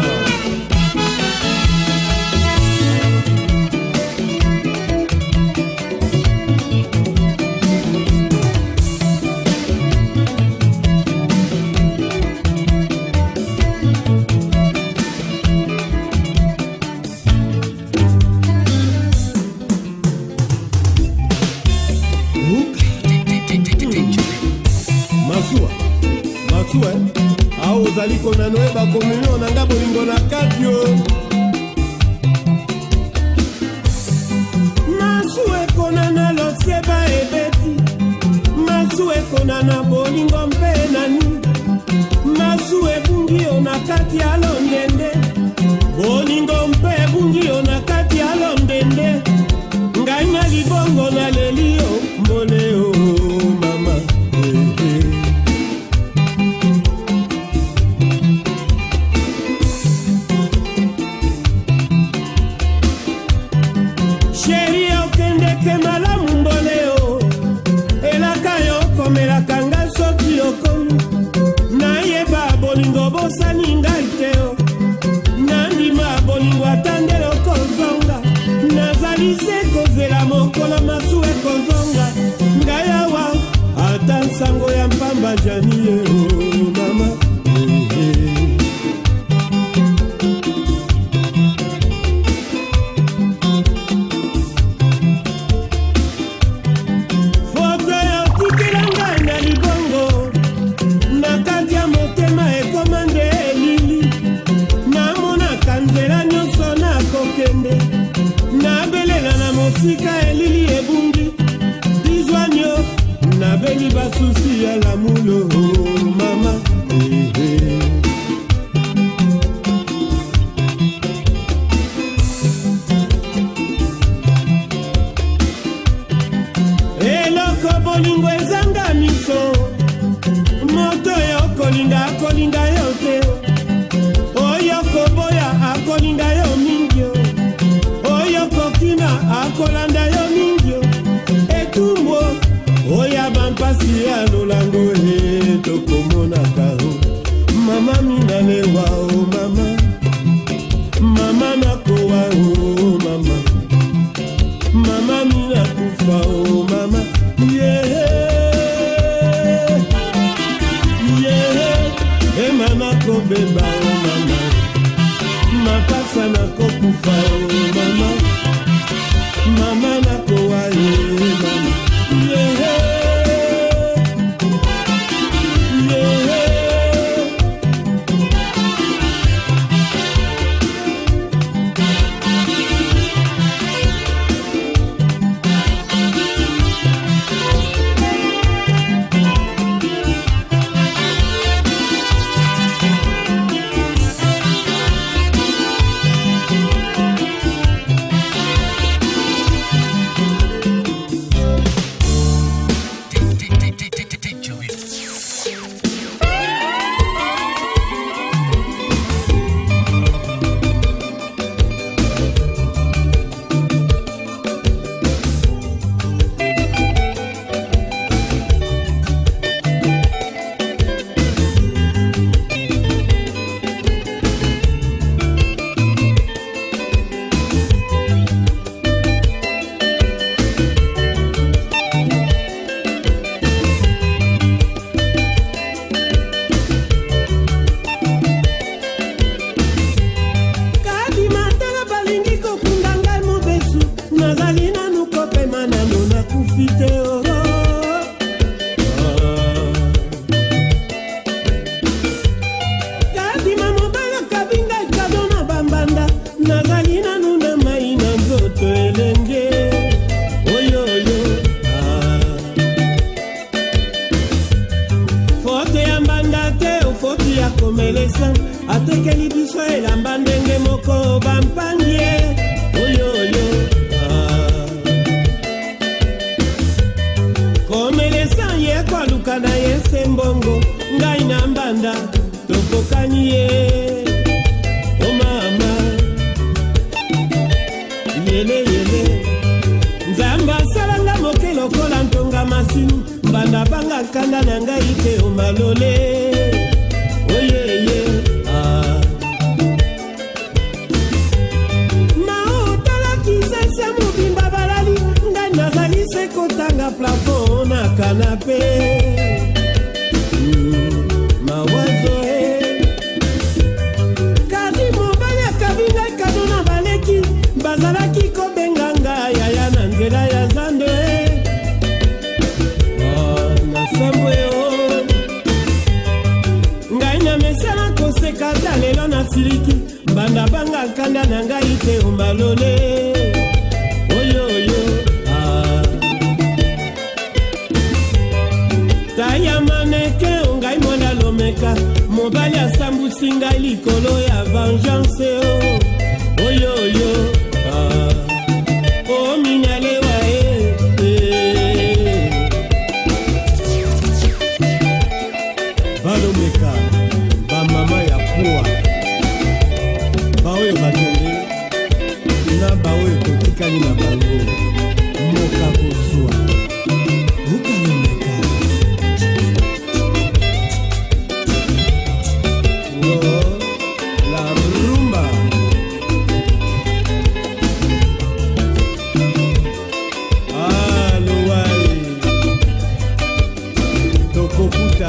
masua masua au ozali konano eba komunio na nga bolingo na kati yo masu ekonana losieba ebeti masu ekonana bolingo mpe nani masu ebungi yo na kati ya londende bolingo mpe ebungi yo na kati ya londende ngai na libongo na leli yo mbole yo mama malamu mbole yo elaka yo komelaka nga Janie, oh mama. Sika elili ebungi Dizwanyo Na beli basusi ya la mulo Mama Eloko bolingo ezanga miso Moto yo kolinga akolinga yo te Oyo koboya akolinga yo mingyo Oyo kokina akolanda yo mingyo Etumbo Oya bampasi ya lolango he Tokomona kao Mama mina lewa o mama Mama nakowa o mama Mama mina kufa o mama Yeah Yeah E mama kobeba o mama Mapasa nakokufa o mama Mama nakowa e mama Yeah Yeah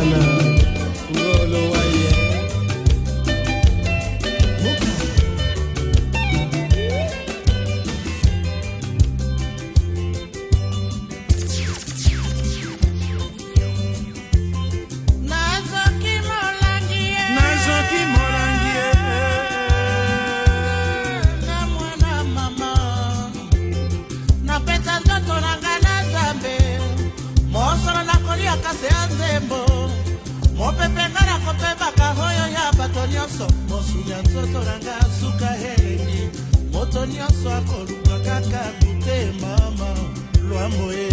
bana ngolo waye kase azembo mopepengana kopebaka hoyo ya bato nyonso mosunya nzoto nanga suka helengi moto nyonso akoluka kaka kute mama lwambo e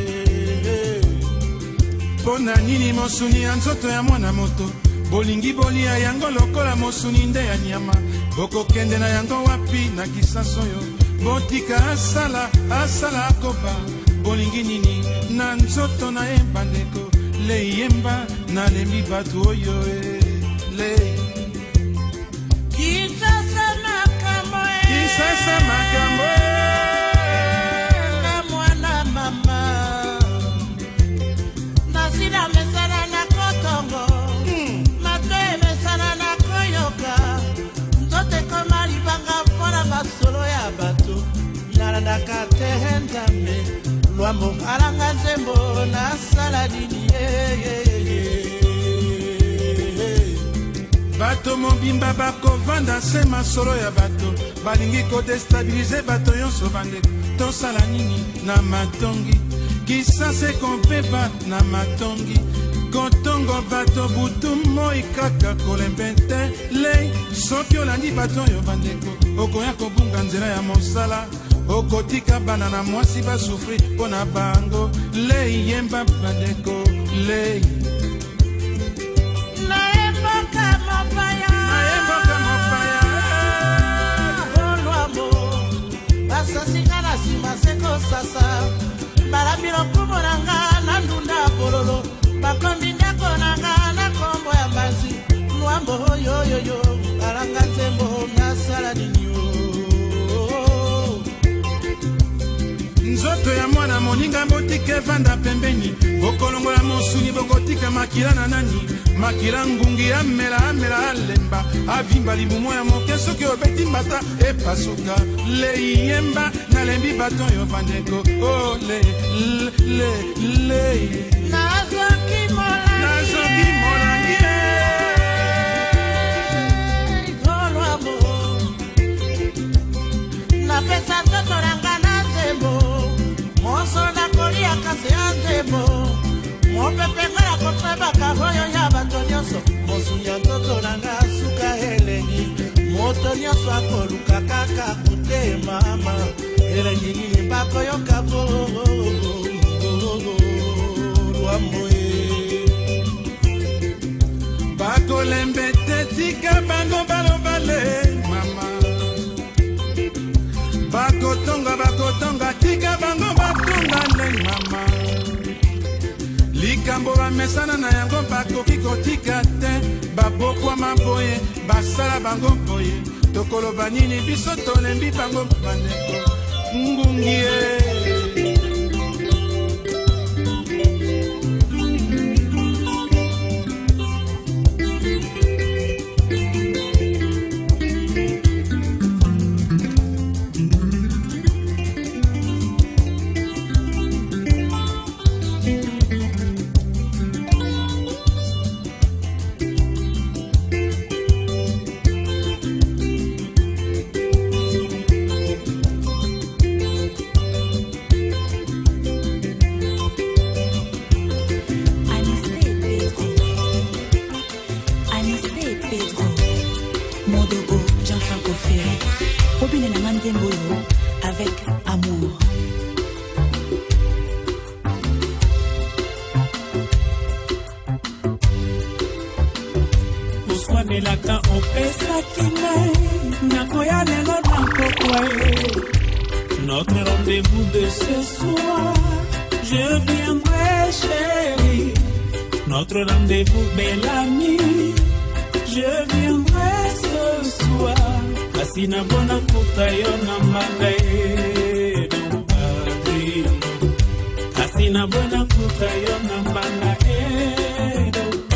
pona nini mosuni ya nzoto ya mwana moto bolingi bolia yango lokola mosuni nde ya nyama bokokende na yango wapi na kisasa oyo botika asala asala akoba bolingi nini na nzoto na ye bandeko le yemba na lembi bato oyo le kisasa makambo kisasa makambo na mwana mama nasina mesana na kotongo matoe mesana na koyoka nzote koma libanga mpona basolo ya bato nalandaka tehendame lwambo alanga nzembo na saladini bato mobimba bakovanda se masolo ya bato balingi kodestabilize bato nyonso bandeko tosala nini na matongi kisase kompeba na matongi kotongo bato butu moi kaka kolembe te lei soki olandi bato oyo bandeko okoya kobunga nzela ya mosala okotika bana na mwasi basufri mpo na bango lei yemba bandeko lei naemboka mopaya naemboka mopaya olwamo basasika na nsima sekosasa balambi lokumu nanga na ndunda bololo bakombi ndako nanga na kombo ya mbanzi lwambo oyoyoyo alanga nzembo nasala nini nzoto ya mwana moninga botika evanda pembeni bokolongola mosuni bokotika makila na nani makila ngungi amela amela alemba avimba libumo ya moke soki obeti mbata epasuka leiyemba nalembi bato oyo bandeko o le le le nazoki molangi nazoki molangi olwamo napesa nzoto nanga na nzembo mosolo nakolia kasi ya nzembo mopepengala kopebaka hoyo ya bato nyonso mosunya nzoto nanga suka elengi moto nyonso akoluka kaka kute mama elengi nini bakoyoka lwambo bakolembe te tika bango balobale mama bakotonga bakotonga tika bango batonga ne mama likambo bamesana na yango bakoki kotika te babokwama boye basala bango boye tokoloba nini biso tolembi bango bandeko ngungie avec amour. oswanelaka opesaki ngai nakoya lelo na pokwa ye notre rendez-vous de ce soir je viendrai chérie notre rendez-vous belle amie je viendrai ce soir kasi na bona kuta yo na manga e no padrino kasi na bona kuta yo na manga e no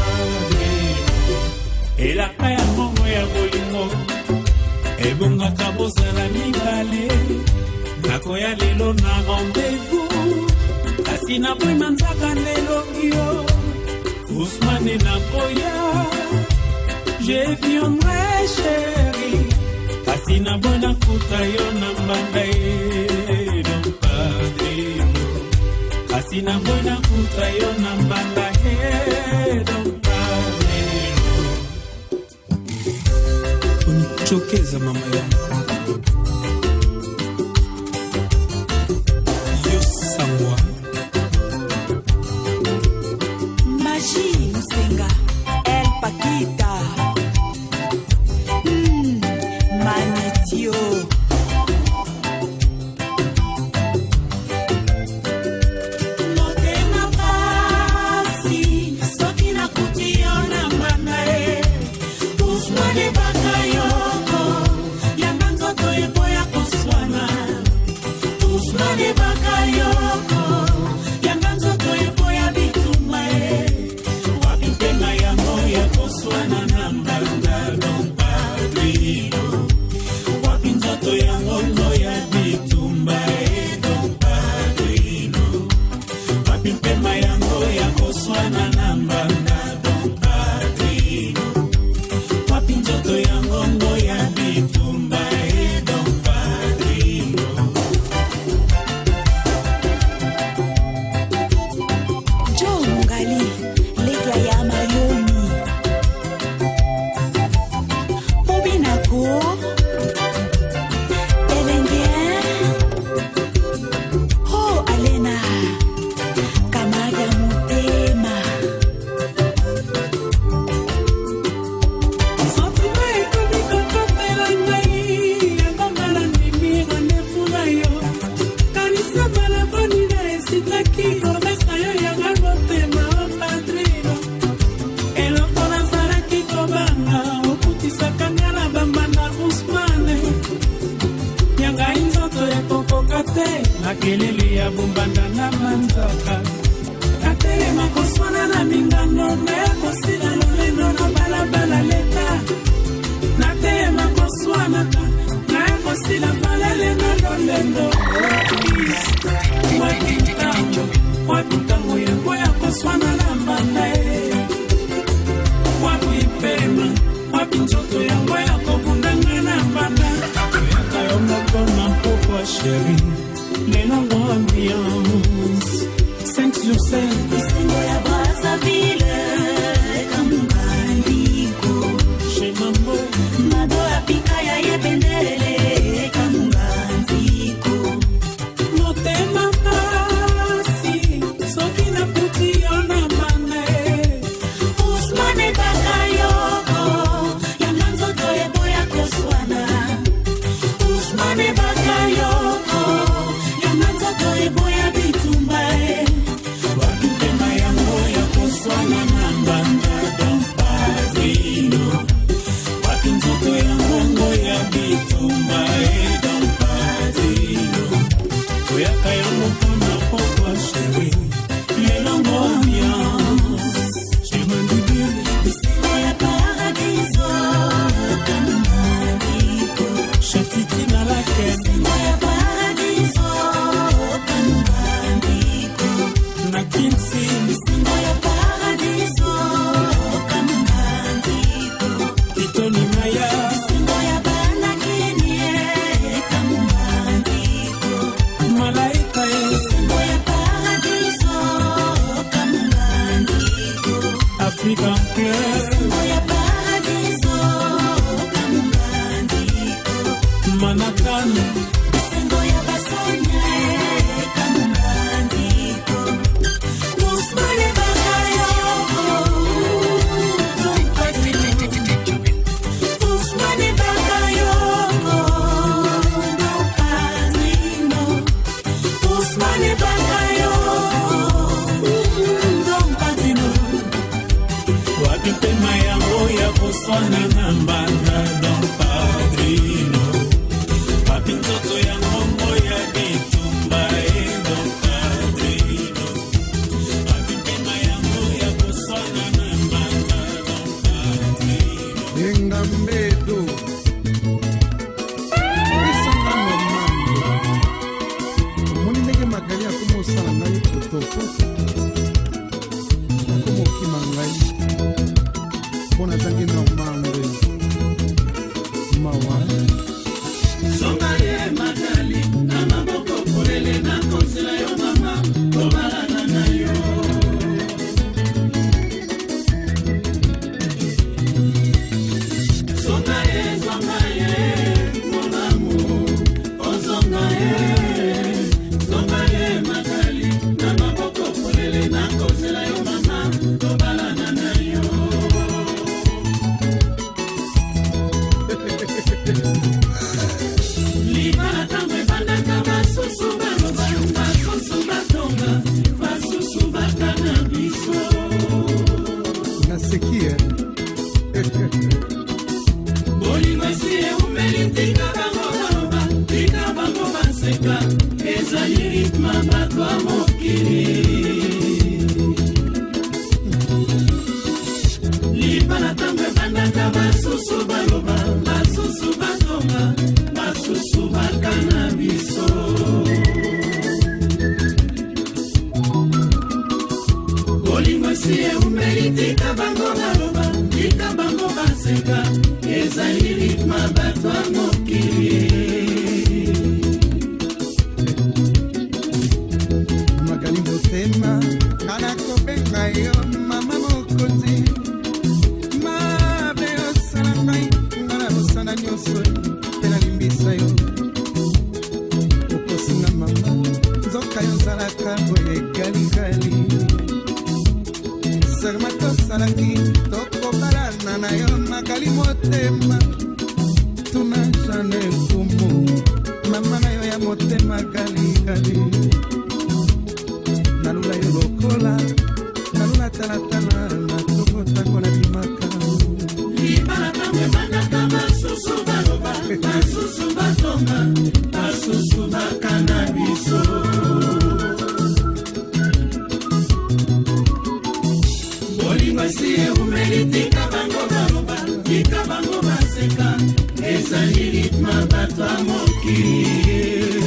elaka ya mongo ya bolingo ebongaka bozala mibale nakoya lelo na rendez-vous kasi naboyima nzaka ndelongi yo Ousmane nakoya je viendrai chéri kasi naboyi nakuta yo na mbanda ye don padrino kasi naboyi nakuta yo na mbanda ye don padrino unichokeza mama yangu Paquita, mm, Manitio. No tema pasi, sokina kutio na manae. Usmane bakayoko, yanganzo toibo ya kuswana. Usmane bakayoko, yanganzo toibo ya bitumae. Ya koswana na mbanda don padrino wapi nzoto ya ngondo ya bitumba e don padrino wapi mpema yango ya koswana na mbanda don padrino wapi nzoto ya ngondo ya bitumba e don padrino Joe Mugali Lega ya Mayoni Oh, Alena, Kamaga Mutema. Santima ekomika kotela ngai, yangambala ndimira nefuna yo. Kanisa bala bonina esitaki, komesa yo yanga motema o padrino. Eloko nazalaki kobanga, okutisaka ngala bambanda Ousmane. Yanga inzoto ya kokoka te makelele ya bombanda na manzaka katelema koswana na mingano na ya kosila lolendo na balabala leta natelema koswanaka na ya kosila balale na lolendo wapitango wapitango yango ya koswana na mbanda e wapi pema wapi nzoto yango ya kobundanga na mbanda chérie, les langues ambiance cinq sur cinq Isengo ya Brazzaville Kamungandiko Chez Mambo Mado apika ya yebendele Kamungandiko Motema pasi Soki na puti yona mane Ousmane bakayoko Yamanzo toyebo ya koswana Ousmane bakayoko boya bitumbae wakipema yango ya koswana na mbanda don padrino wapi nzoto ya ngongo ya bitumbae don padrino koyaka yango mpona pokwa sheri lelongo ambiance chimandibir isengo ya paradiso kamumandiko chatiti na lake isengo ya paradiso Isengo ya paradiso Kamungandiko Kitoni maya Isengo ya banakinie Kamungandiko Malaika Isengo ya paradiso Kamungandiko Africa Club Isengo ya paradiso Kamungandiko Manhattan Isengo ya basonya Kamungandiko Ousmane bakayoko Don Padrino Ousmane bakayoko Don Padrino Ousmane bakayoko Don Padrino wapi pema yango ya koswana na mbanda Don Padrino wapi nzoto ya ngongo ya bitumba Don Padrino wapi pema yango ya koswana na mbanda Don Padrino mpo nazangi normande mawa zonga ye magali na maboko polele na konsela yo mama tobalana na yo zonga ye zonga ye mon amour oh zonga ye zonga ye magali na maboko polele na konsela yo mama tobalana na yo libala tango ebandaka basusu baloba basusu batonga basusu bakana biso nasekie bolingo esi eumeli tika bango baloba tika bango baseka ezali ritma bato ya mokili libala tango ebandaka basusu baloba basusu batonga basusu bakana biso bolingo esi eumeli tika bango baloba tika bango baseka ezali ritma bato ya mokili magali motema kana kobenga yo mama mokonzi mabe osala ngai nga na mosala nyonso mpe nalimbisa yo okosinga mama nzoka yo ozalaka boye galigali serma tosalaki tokobalana na yo magali motema tuna jane kumu mama na yo ya motema galigali nalula yo lokola nalula talatala na tokotako na bimaka libala tango ebandaka basusu baloba basusu batonga basusu bakana biso bolingo esi eumeli tika bango baloba tika bango baseka ezali ritma bato ya mokili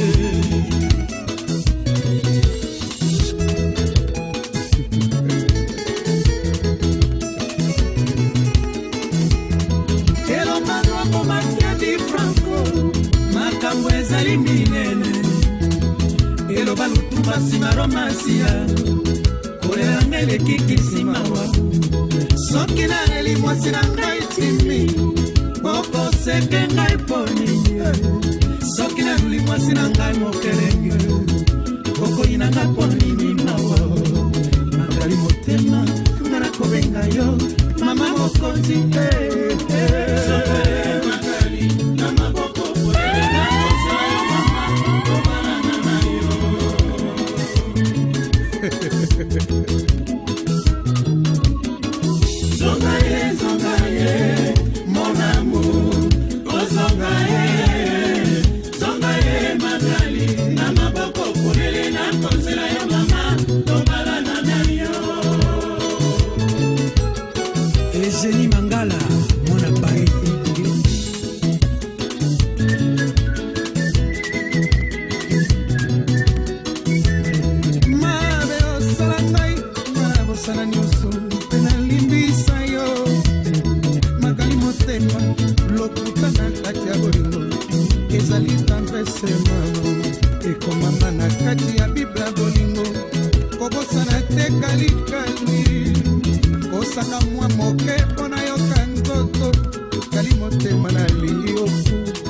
elombanwako matiadi franco makambo ezali minene eloba lutumba nsima romansia kolelanga elekikisi mawa soki naleli mwasi na ngai timi okoseke ngai ponini soki naluli mwasi na ngai mokelenge okoyinanga ponini mawa magali motema nga nakobenga yo mama mokonzi magali na maboko polele na kosala yo mama tobalana na yo zonga ye zonga ye mon amour oh zonga ye zonga ye magali na maboko polele na kosala yo mama tobalana na yo Eugénie Mangala mon appareil mabe osala ngai nga bosala nyonso mpe nalimbisa yo magali motema lokuta na kati ya bolingo ezali tendrese mama ekomama na kati ya bibla bolingo kobosana te kalikali kosaka mwa moke mpo na yoka nzoto kali motema nalingi oku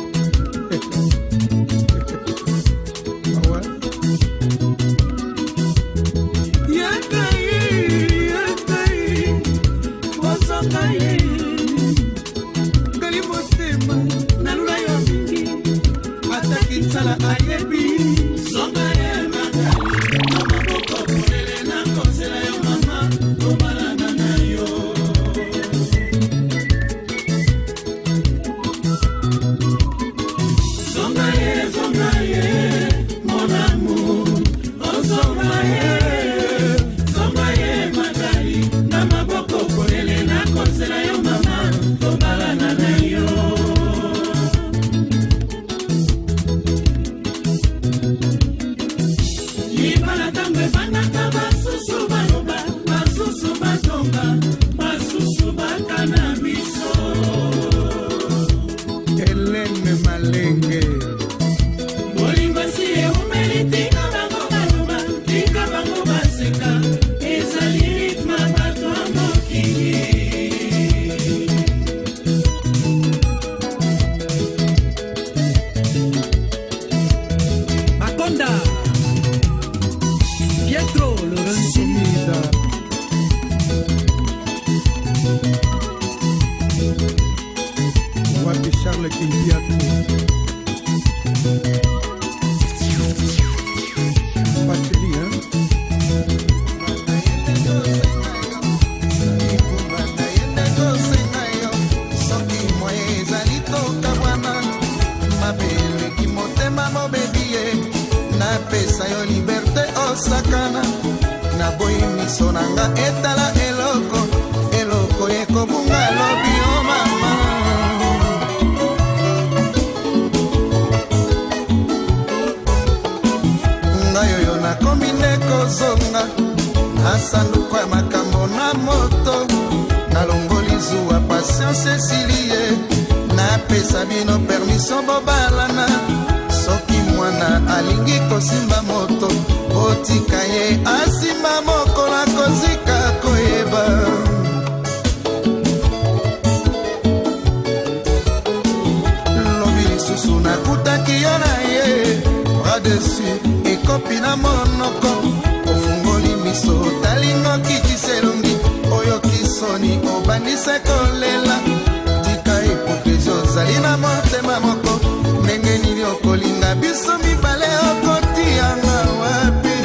yakai yakai bozongai kali motema nalula yo mingi ataki nsala ayebi zonga ye magali na maboko polele na kosela yo mama tobalana na yo zonga ye zonga ye mon amour oh zonga ye zonga ye magali na maboko polele na kosela yo mama tobalana na yo Charles Kindiakou. Pateli, hein? Napesa yo liberté osakana na boyi miso nanga etala eloko eloko ekobunga lobi o mama ngayo yo nakomi nde kozonga na sanduku ya makambo na moto nalongoli zuwa patience esilie napesa bino permission bobalana soki mwana alingi kosimba moto otika ye asimba mokola kozika koyeba lobi lisusu nakutaki yo na ye bras dessus ekopi na monoko ofungoli miso otalingo kikiselongi oyoki soni obandise kolela tika hipokrisi ozali na motema moko ndenge nini okolinga biso mibale okotianga wapi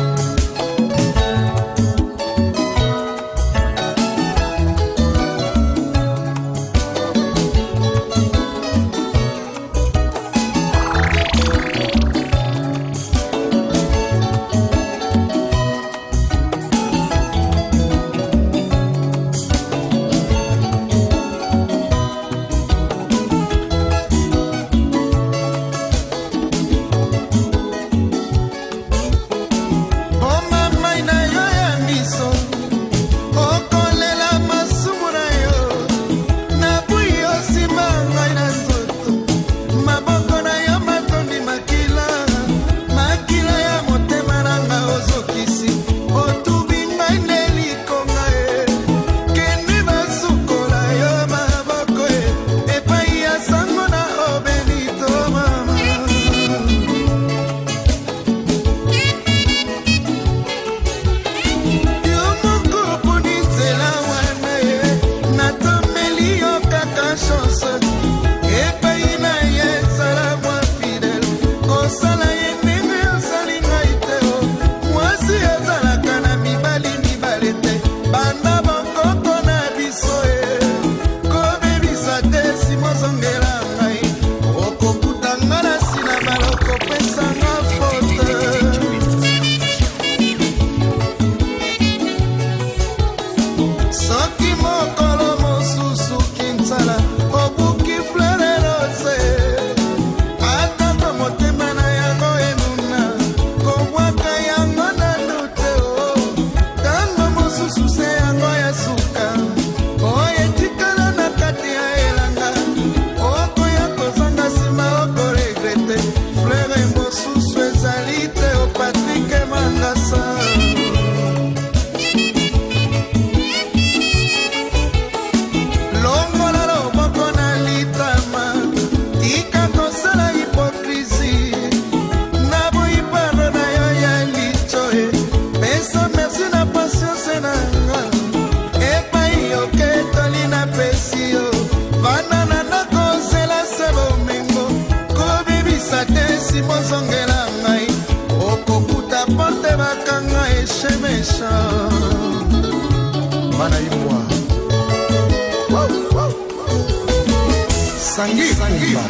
sangi kumba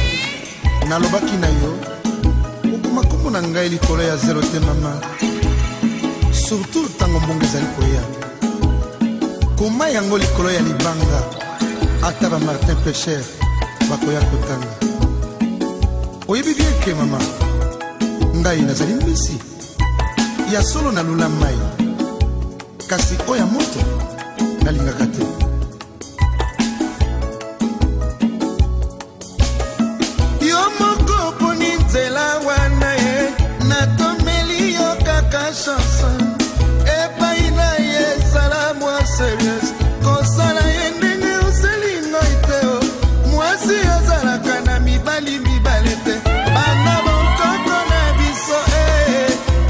nalobaki na yo okoma kombo na ngai likolo ya zero te mama surtout ntango mbongo ezali koya koma yango likolo ya libanga ata ba Martin Pécher bakoya kotanga oyebi bien ke mama ngai nazali mbisi ya solo nalula mai kasi oya moto nalingaka te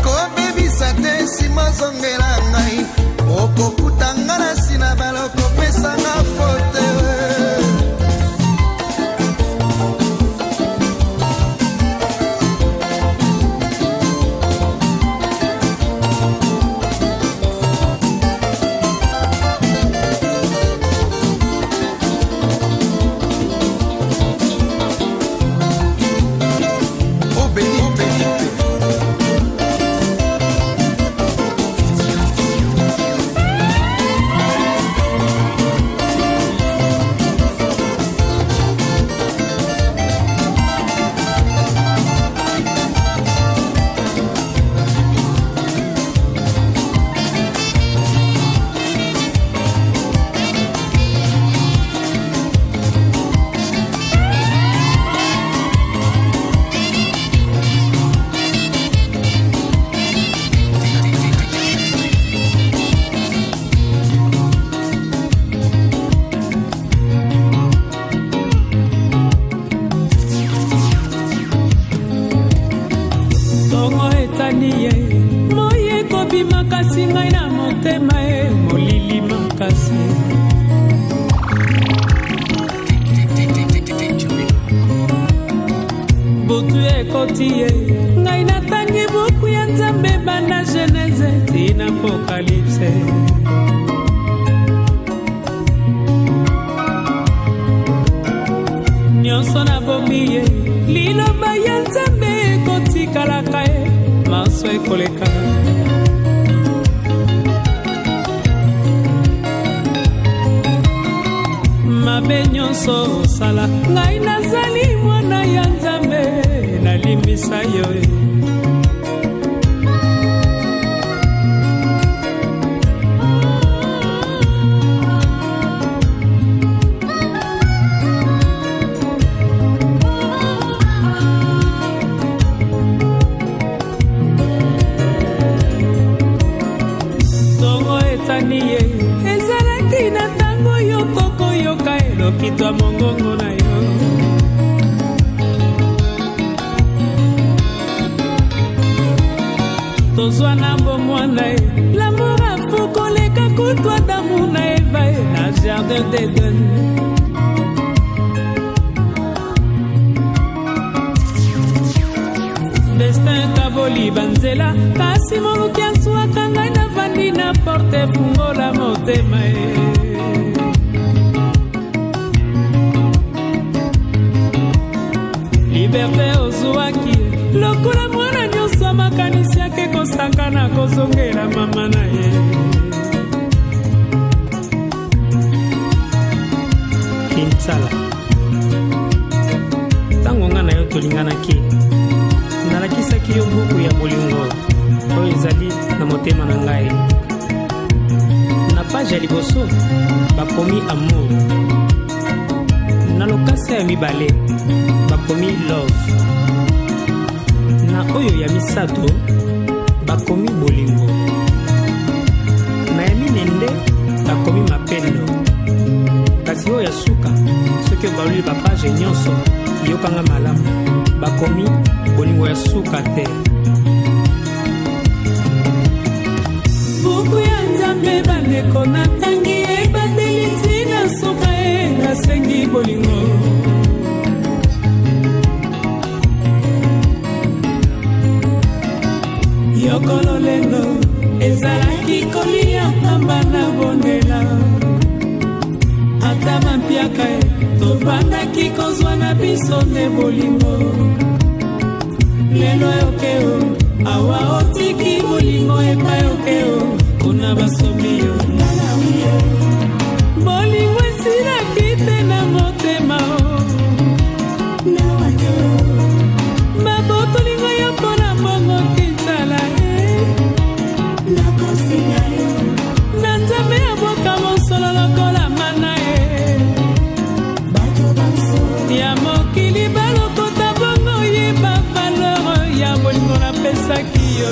okokutanga na sina baloko ekoti ye ngai natangi buku ya Nzambe banda Genèse tina Apocalypse. Nyonso na bomi ye liloba ya Nzambe ekotikalaka ye maso ekoleka. Mabe nyonso osala ngai nazali mwana ya Nzambe nalimbisa yo. Tongo etani ye ezalaki na tango yo koko yoka elokitwa mongongo na yo. Tozwa na bomwana ye l'amour afukoleka kutwa damu na Eva ye na jardin d'Eden. Destin kaboli banzela kasi moluki aswaka ngai navandi na porte fungola motema ye. Liberté ozwaki lokola mwana nyonso makanisi yake kosaka na kozongela mama na ye. Kinsala tango nga na yo tolinganaki nalakisaki yo buku ya bolingo oyo ezali na motema na ngai. Na page ya liboso bakomi amour, na lokasa ya mibale bakomi love, na oyo ya misato bakomi bolingo, na ya minende bakomi mapendo. Kasi oyo ya suka soki obaluli bapage nyonso yokanga malamu bakomi bolingo ya suka te. Buku ya Nzambe bandeko natangi ebandeli ntina suka e nasengi bolingo. Yokolo lendo ezalaki kolia pamba na bondela ata mampiaka e tobandaki kozwa na biso nde bolingo. Lelo yokeo awa otiki bolingo epa yokeo kuna basomi yo bolingo esilaki te na motema o babotolingo yo mpona mbongo Kinsala na Nzambe aboka mosolo lokola mana e ya mokili balokota bongo yeba valeur ya bolingo napesaki yo.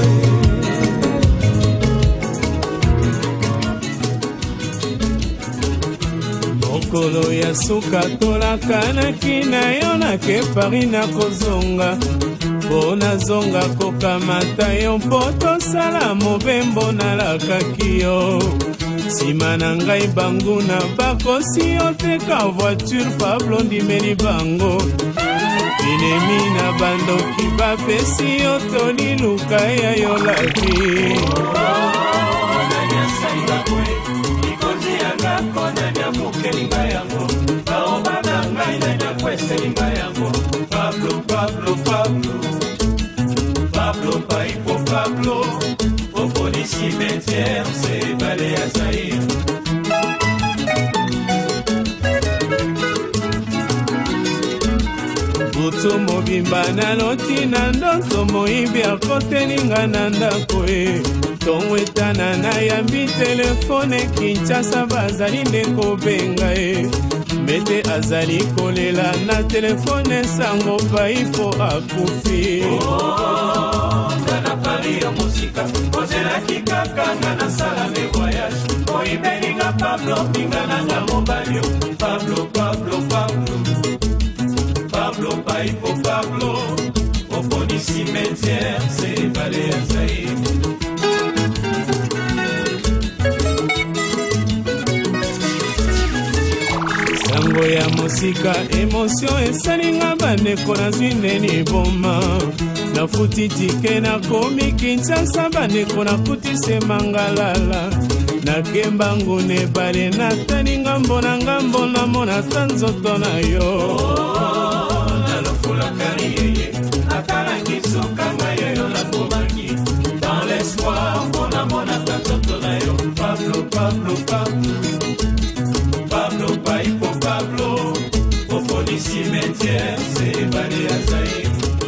Mokolo ya suka tolakanaki na yo nakepari na kozonga mpo nazonga kokamata yo mpo tosala mobembo nalakaki yo. Nsima na ngai banguna bakosi oteka voiture Pablo ndimeli bango binemi na bandoki bapesi yo toliluka ya yo laki. Pablo, Pablo, Pablo, Pablo, Paipo, Pablo, au fond du cimetière, c'est balé à Zahir. Butu mobimba na loti na ndoto moibi akotelinga na ndako e. Tongo etana na yambi telefone Kinshasa bazali nde kobenga e. Mete azali kolela na telefone sango paipo akufi. Oh, na Paris ya musika ozelaki kaka na sala me voyage oibelinga Pablo pingana na mobalio. Pablo, Pablo, Pablo, Pablo, Paipo, Pablo, au fond du cimetière, c'est balé à Zahir. sango ya mosika emotio esalinga bandeko nazwi ndeni boma nafuti tike nakomi Kinshasa bandeko nafuti se Mangalala nakemba ngune ebale natali ngambo na ngambo namona ta nzoto na yo nalofulaka yeye atalaki sokanga yeyo nakomaki dans l'espoir mpona monaka nzoto na yo Pablo Pablo Pablo Pablo Paipo Pablo oponi cimetière se ebale ya Zaïre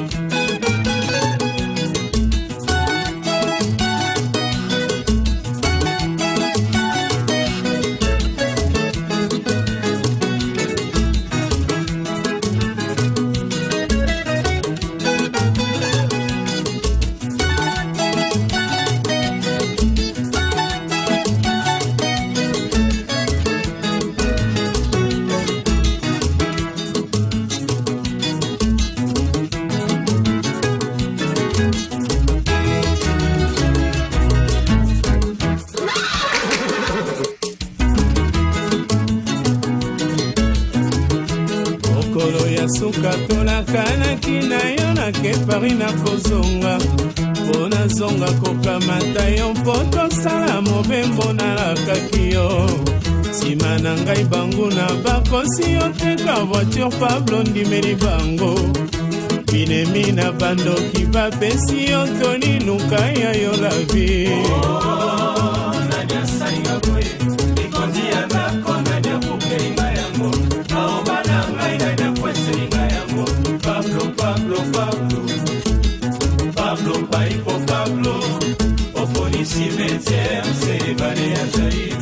Paris na kozonga mpona zonga kokamata yo mpo tosala mobembo nalakaki yo nsima na ngai bango na bakosi yo teka voiture Pablo ndimeli bango binemi na bandoki bapesi yo toni luka ya yo la vie Pablo, Pablo, Pablo, Pablo, Paipo, Pablo, oponi cimetière, c'est ebale ya Zaïre.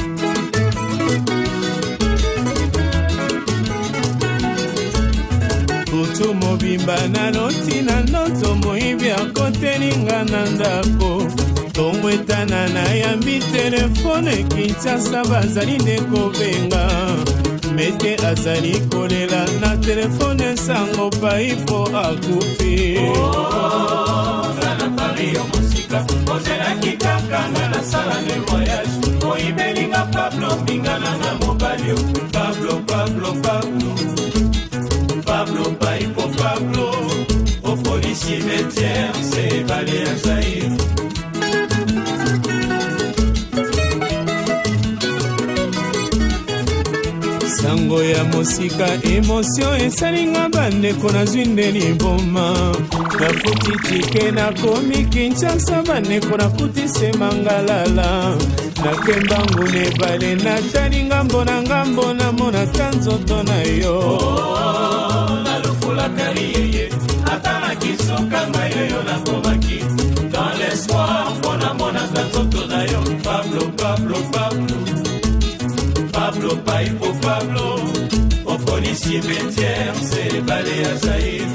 Butu mobimba naloti na ndoto moyibi akotelinga na ndako tomwetana nayambi telefone Kinshasa bazali nde kobenga mete azali kolela na telefone sango Paipo akufi ngana Paris yo mosika ozelaki kaka nga nasala ne voyage oyibelinga Pablo mbingana na mobali Pablo Pablo Pablo Pablo Paipo Pablo oponi cimetière se ebale ya Zaïre sango ya mosika emotio esalinga bandeko nazwi ndeni boma nafuti tike nakomi Kinshasa bandeko nafuti se Mangalala nakemba ngune ebale natali ngambo na ngambo namona ta nzoto na yo nalofulaka yeye atalaki sokanga yeyo nakomaki dans l'espoir mpona monaka nzoto na yo Pablo Pablo Pablo Pablo Paipo Pablo oponi cimetière se ebale ya Zaïre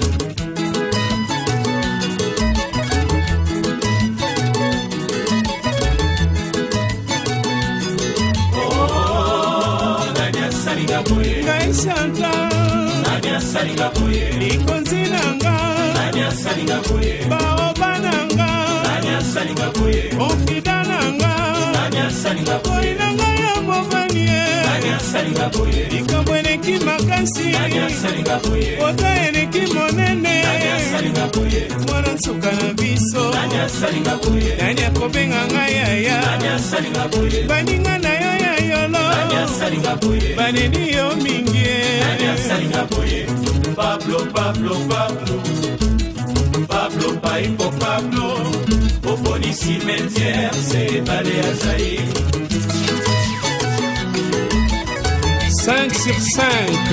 oh nani asalinga boye ngai chanta nani asalinga boye likonzi nanga nani asalinga boye baoba nanga nani asalinga boye ofida nanga nani asalinga boye nanga ya mobanie likambo eleki makasi poto eleki monene mwana nsuka na biso nani akobenga ngai yaya baninga na yo ya yolo baneni yo mingi Pablo Pablo Pablo Pablo Paipo Pablo oponi cimetière se ebale ya Zaïre cinq sur cinq.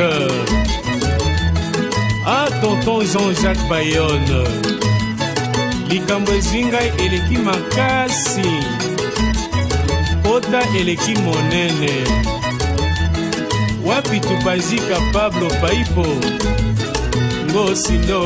Ah, tonton Jean-Jacques Bayonne. Likambo ezingai eleki makasi. Ota eleki monene. Wapi tupazika Pablo Paipo. Ngo sindo.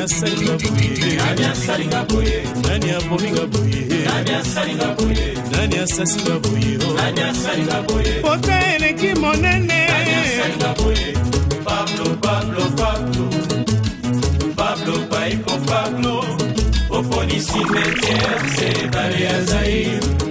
asalinga boye nani asalinga boye nani abominga boye nani asalinga boye nani asasinga boye nani asalinga boye pota eleki monene nani asalinga boye Pablo Pablo Pablo Pablo Paiko Pablo Oponi cimetière c'est d'aller à Zaïre